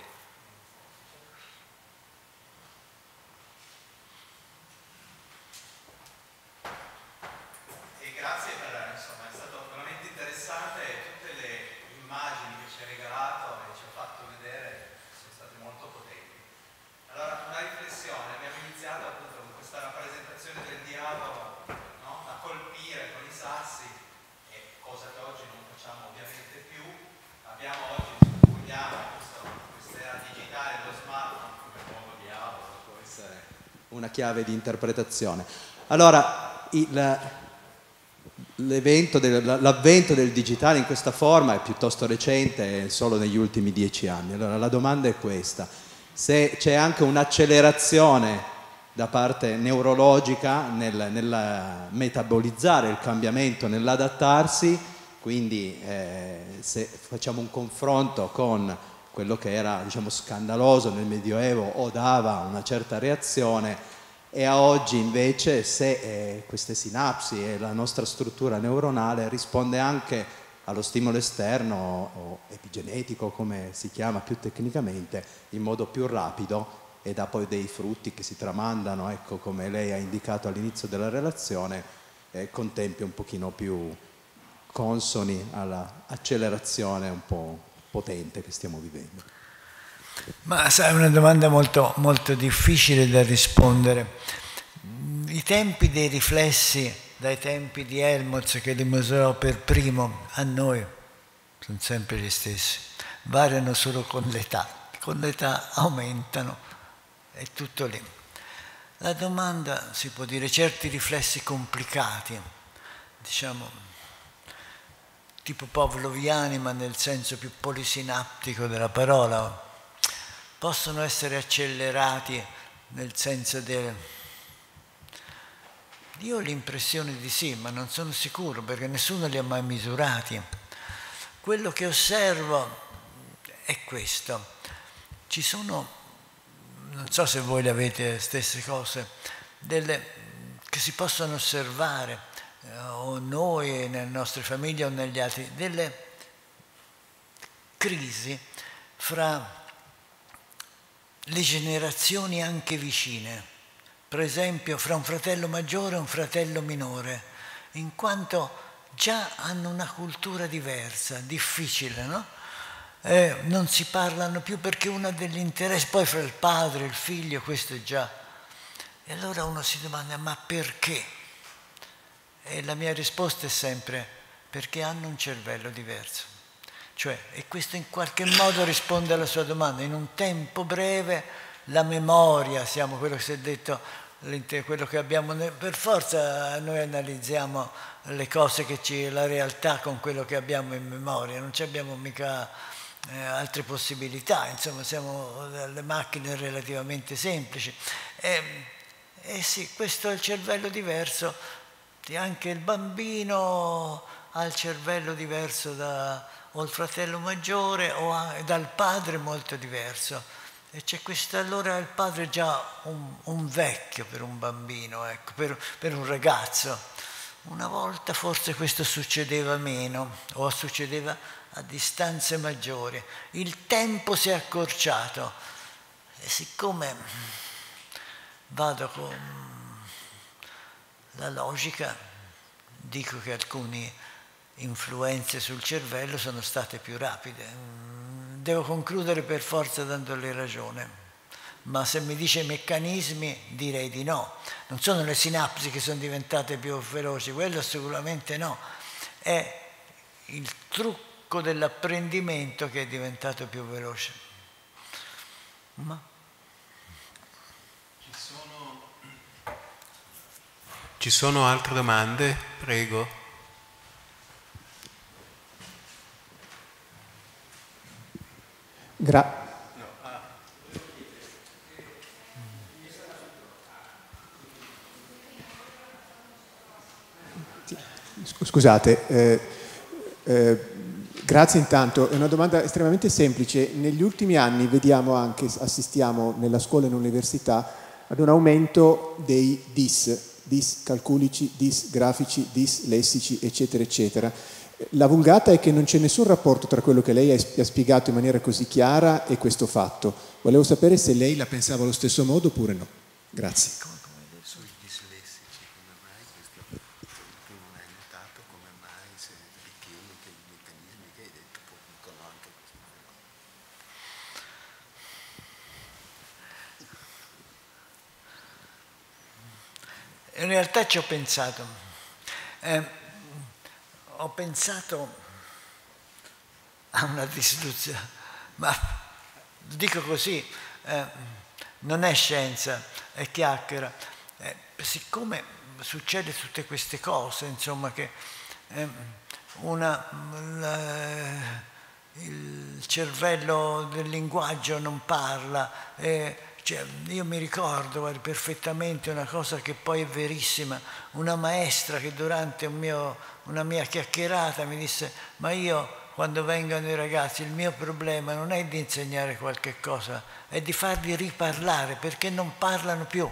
E grazie per, insomma, è stato veramente interessante, tutte le immagini che ci ha regalato e ci ha fatto vedere sono state molto potenti. Allora, una riflessione, abbiamo iniziato appunto con questa rappresentazione del diavolo, no? A colpire con i sassi, e cosa che oggi non facciamo ovviamente più. Abbiamo oggi, vogliamo, questa digitale dello smartphone come nuovo diavolo, può essere una chiave di interpretazione. Allora, il, l'evento del, l'avvento del digitale in questa forma è piuttosto recente, è solo negli ultimi dieci anni. Allora la domanda è questa: se c'è anche un'accelerazione da parte neurologica nel, nel metabolizzare il cambiamento, nell'adattarsi, quindi eh, se facciamo un confronto con quello che era, diciamo, scandaloso nel Medioevo o dava una certa reazione, e a oggi invece se eh, queste sinapsi e la nostra struttura neuronale risponde anche allo stimolo esterno o epigenetico, come si chiama più tecnicamente, in modo più rapido, e dà poi dei frutti che si tramandano, ecco, come lei ha indicato all'inizio della relazione, eh, con tempi un pochino più consoni all'accelerazione un po' potente che stiamo vivendo. Ma sai, è una domanda molto, molto difficile da rispondere. I tempi dei riflessi, dai tempi di Helmholtz, che li misurò per primo, a noi sono sempre gli stessi, variano solo con l'età, con l'età aumentano, è tutto lì. La domanda, si può dire, certi riflessi complicati, diciamo, tipo pavloviani, ma nel senso più polisinaptico della parola, possono essere accelerati nel senso del... Io ho l'impressione di sì, ma non sono sicuro perché nessuno li ha mai misurati. Quello che osservo è questo. Ci sono, non so se voi le avete le stesse cose, delle che si possono osservare, eh, o noi, nelle nostre famiglie o negli altri, delle crisi fra le generazioni anche vicine, per esempio fra un fratello maggiore e un fratello minore, in quanto già hanno una cultura diversa, difficile, no? Eh, non si parlano più perché uno ha degli interessi, poi fra il padre e il figlio questo è già... E allora uno si domanda, ma perché? E la mia risposta è sempre, perché hanno un cervello diverso. Cioè, e questo in qualche modo risponde alla sua domanda, in un tempo breve la memoria, siamo quello che si è detto, quello che abbiamo, per forza noi analizziamo le cose che ci, la realtà con quello che abbiamo in memoria, non ci abbiamo mica eh, altre possibilità, insomma siamo delle macchine relativamente semplici. E, e sì, questo è il cervello diverso, anche il bambino ha il cervello diverso da... o il fratello maggiore o dal padre molto diverso. E c'è questa, allora il padre è già un, un vecchio per un bambino, ecco, per, per un ragazzo. Una volta forse questo succedeva meno o succedeva a distanze maggiori. Il tempo si è accorciato e siccome vado con la logica, dico che alcune influenze sul cervello sono state più rapide. Devo concludere per forza dandole ragione, ma se mi dice i meccanismi direi di no. Non sono le sinapsi che sono diventate più veloci, quello sicuramente no. È il trucco dell'apprendimento che è diventato più veloce. Ma... Ci sono... Ci sono altre domande? Prego. Gra- Scusate, eh, eh, grazie intanto. È una domanda estremamente semplice. Negli ultimi anni vediamo anche, assistiamo nella scuola e nell'università ad un aumento dei D I S, D I S calculici, D I S grafici, D I S lessici, eccetera, eccetera. La vulgata è che non c'è nessun rapporto tra quello che lei ha spiegato in maniera così chiara e questo fatto. Volevo sapere se lei la pensava allo stesso modo oppure no. Grazie. Sui dislessici, come mai questo tu non hai notato, come mai se ritieni che i meccanismi che hai detto producono anche questo fenomeno? In realtà ci ho pensato. Eh, Ho pensato a una distruzione, ma dico così, eh, non è scienza, è chiacchiera. Eh, siccome succede tutte queste cose, insomma, che eh, una, la, il cervello del linguaggio non parla, eh, cioè, io mi ricordo guarda, perfettamente una cosa che poi è verissima, una maestra che durante un mio, una mia chiacchierata mi disse ma io quando vengono i ragazzi il mio problema non è di insegnare qualche cosa, è di farli riparlare perché non parlano più.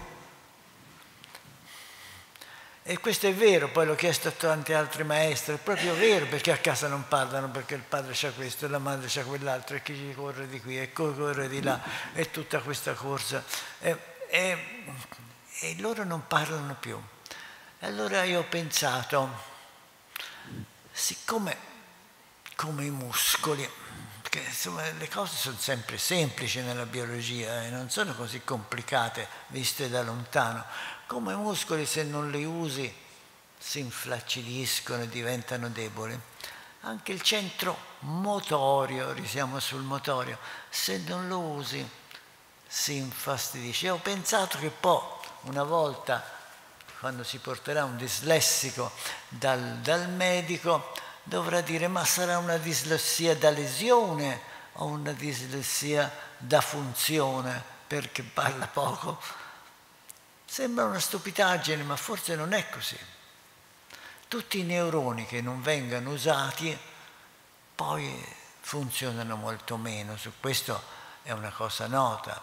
E questo è vero, poi l'ho chiesto a tante altre maestre, è proprio vero perché a casa non parlano, perché il padre c'ha questo, la madre c'ha quell'altro, e chi corre di qui, e chi corre di là, e tutta questa corsa. E, e, e loro non parlano più. E allora io ho pensato, siccome come i muscoli, perché insomma le cose sono sempre semplici nella biologia e eh, non sono così complicate viste da lontano, come i muscoli se non li usi si inflaccidiscono e diventano deboli. Anche il centro motorio, risiamo sul motorio, se non lo usi si infastidisce. Io ho pensato che poi una volta, quando si porterà un dislessico dal, dal medico, dovrà dire ma sarà una dislessia da lesione o una dislessia da funzione perché parla poco. Sembra una stupidaggine, ma forse non è così. Tutti i neuroni che non vengano usati poi funzionano molto meno, su questo è una cosa nota.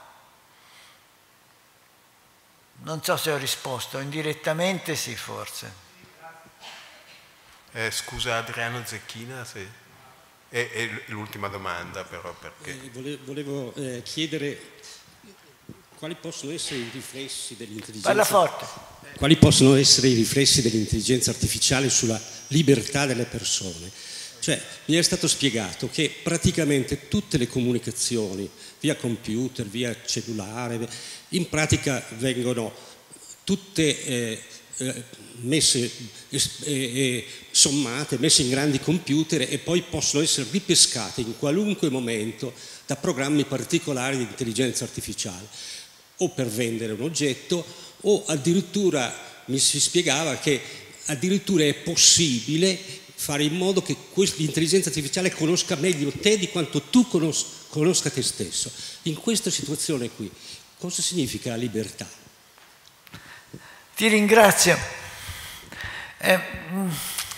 Non so se ho risposto, indirettamente sì forse. Eh, scusa Adriano Zecchina, se... è, è l'ultima domanda però perché... Eh, volevo volevo eh, chiedere quali possono essere i riflessi dell'intelligenza... Parla forte. Quali possono essere i riflessi dell'intelligenza artificiale sulla libertà delle persone? Cioè, mi è stato spiegato che praticamente tutte le comunicazioni via computer, via cellulare, in pratica vengono tutte eh, eh, messe, eh, eh, sommate, messe in grandi computer e poi possono essere ripescate in qualunque momento da programmi particolari di intelligenza artificiale, o per vendere un oggetto, o addirittura mi si spiegava che addirittura è possibile fare in modo che l'intelligenza artificiale conosca meglio te di quanto tu conos- conosca te stesso. In questa situazione qui, cosa significa la libertà? Ti ringrazio. Eh, un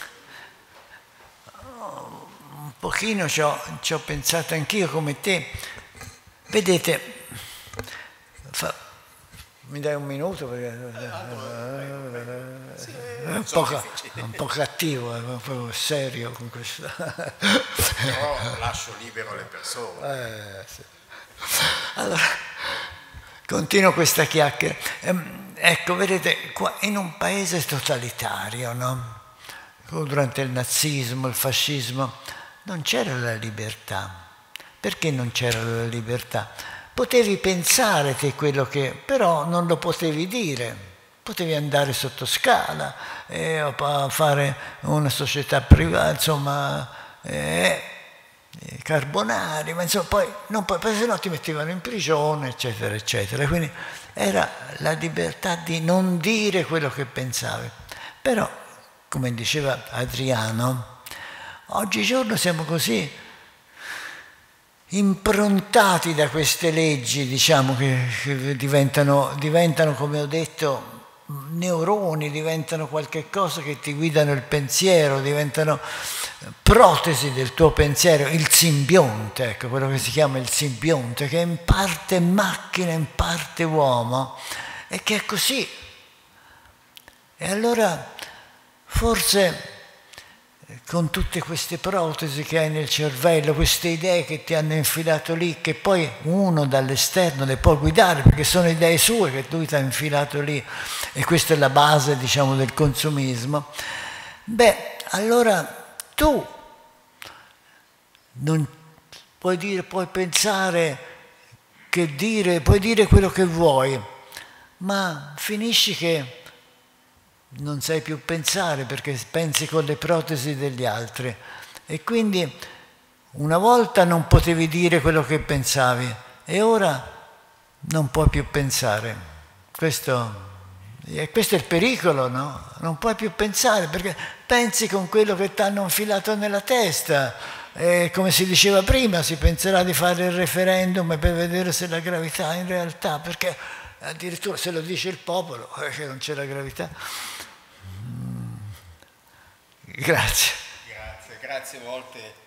pochino ci ho, ci ho pensato anch'io come te. Vedete, fa, mi dai un minuto? Perché, è un po', un po' cattivo, è un po' serio con questo. Però lascio libero le persone. Eh, sì. Allora, continuo questa chiacchiera. Ehm, ecco, vedete, qua in un paese totalitario, no? Durante il nazismo, il fascismo, non c'era la libertà. Perché non c'era la libertà? Potevi pensare te quello che, però non lo potevi dire. Potevi andare sotto scala, eh, a fare una società privata, insomma, eh, carbonari, ma insomma, poi, non, poi se no ti mettevano in prigione, eccetera, eccetera. Quindi era la libertà di non dire quello che pensavi. Però, come diceva Adriano, oggigiorno siamo così improntati da queste leggi, diciamo, che, che diventano, diventano, come ho detto, neuroni, diventano qualche cosa che ti guidano il pensiero, diventano protesi del tuo pensiero, il simbionte, ecco, quello che si chiama il simbionte, che è in parte macchina, in parte uomo, e che è così. E allora, forse, con tutte queste protesi che hai nel cervello, queste idee che ti hanno infilato lì, che poi uno dall'esterno le può guidare, perché sono idee sue che lui ti ha infilato lì, e questa è la base, diciamo, del consumismo, beh, allora tu non puoi dire, puoi pensare che dire, puoi dire quello che vuoi, ma finisci che non sai più pensare perché pensi con le protesi degli altri, e quindi una volta non potevi dire quello che pensavi e ora non puoi più pensare. Questo, e questo è il pericolo, no? Non puoi più pensare perché pensi con quello che ti hanno infilato nella testa, e come si diceva prima, si penserà di fare il referendum per vedere se la gravità in realtà, perché addirittura se lo dice il popolo che non c'è la gravità. Grazie. Grazie, grazie molte.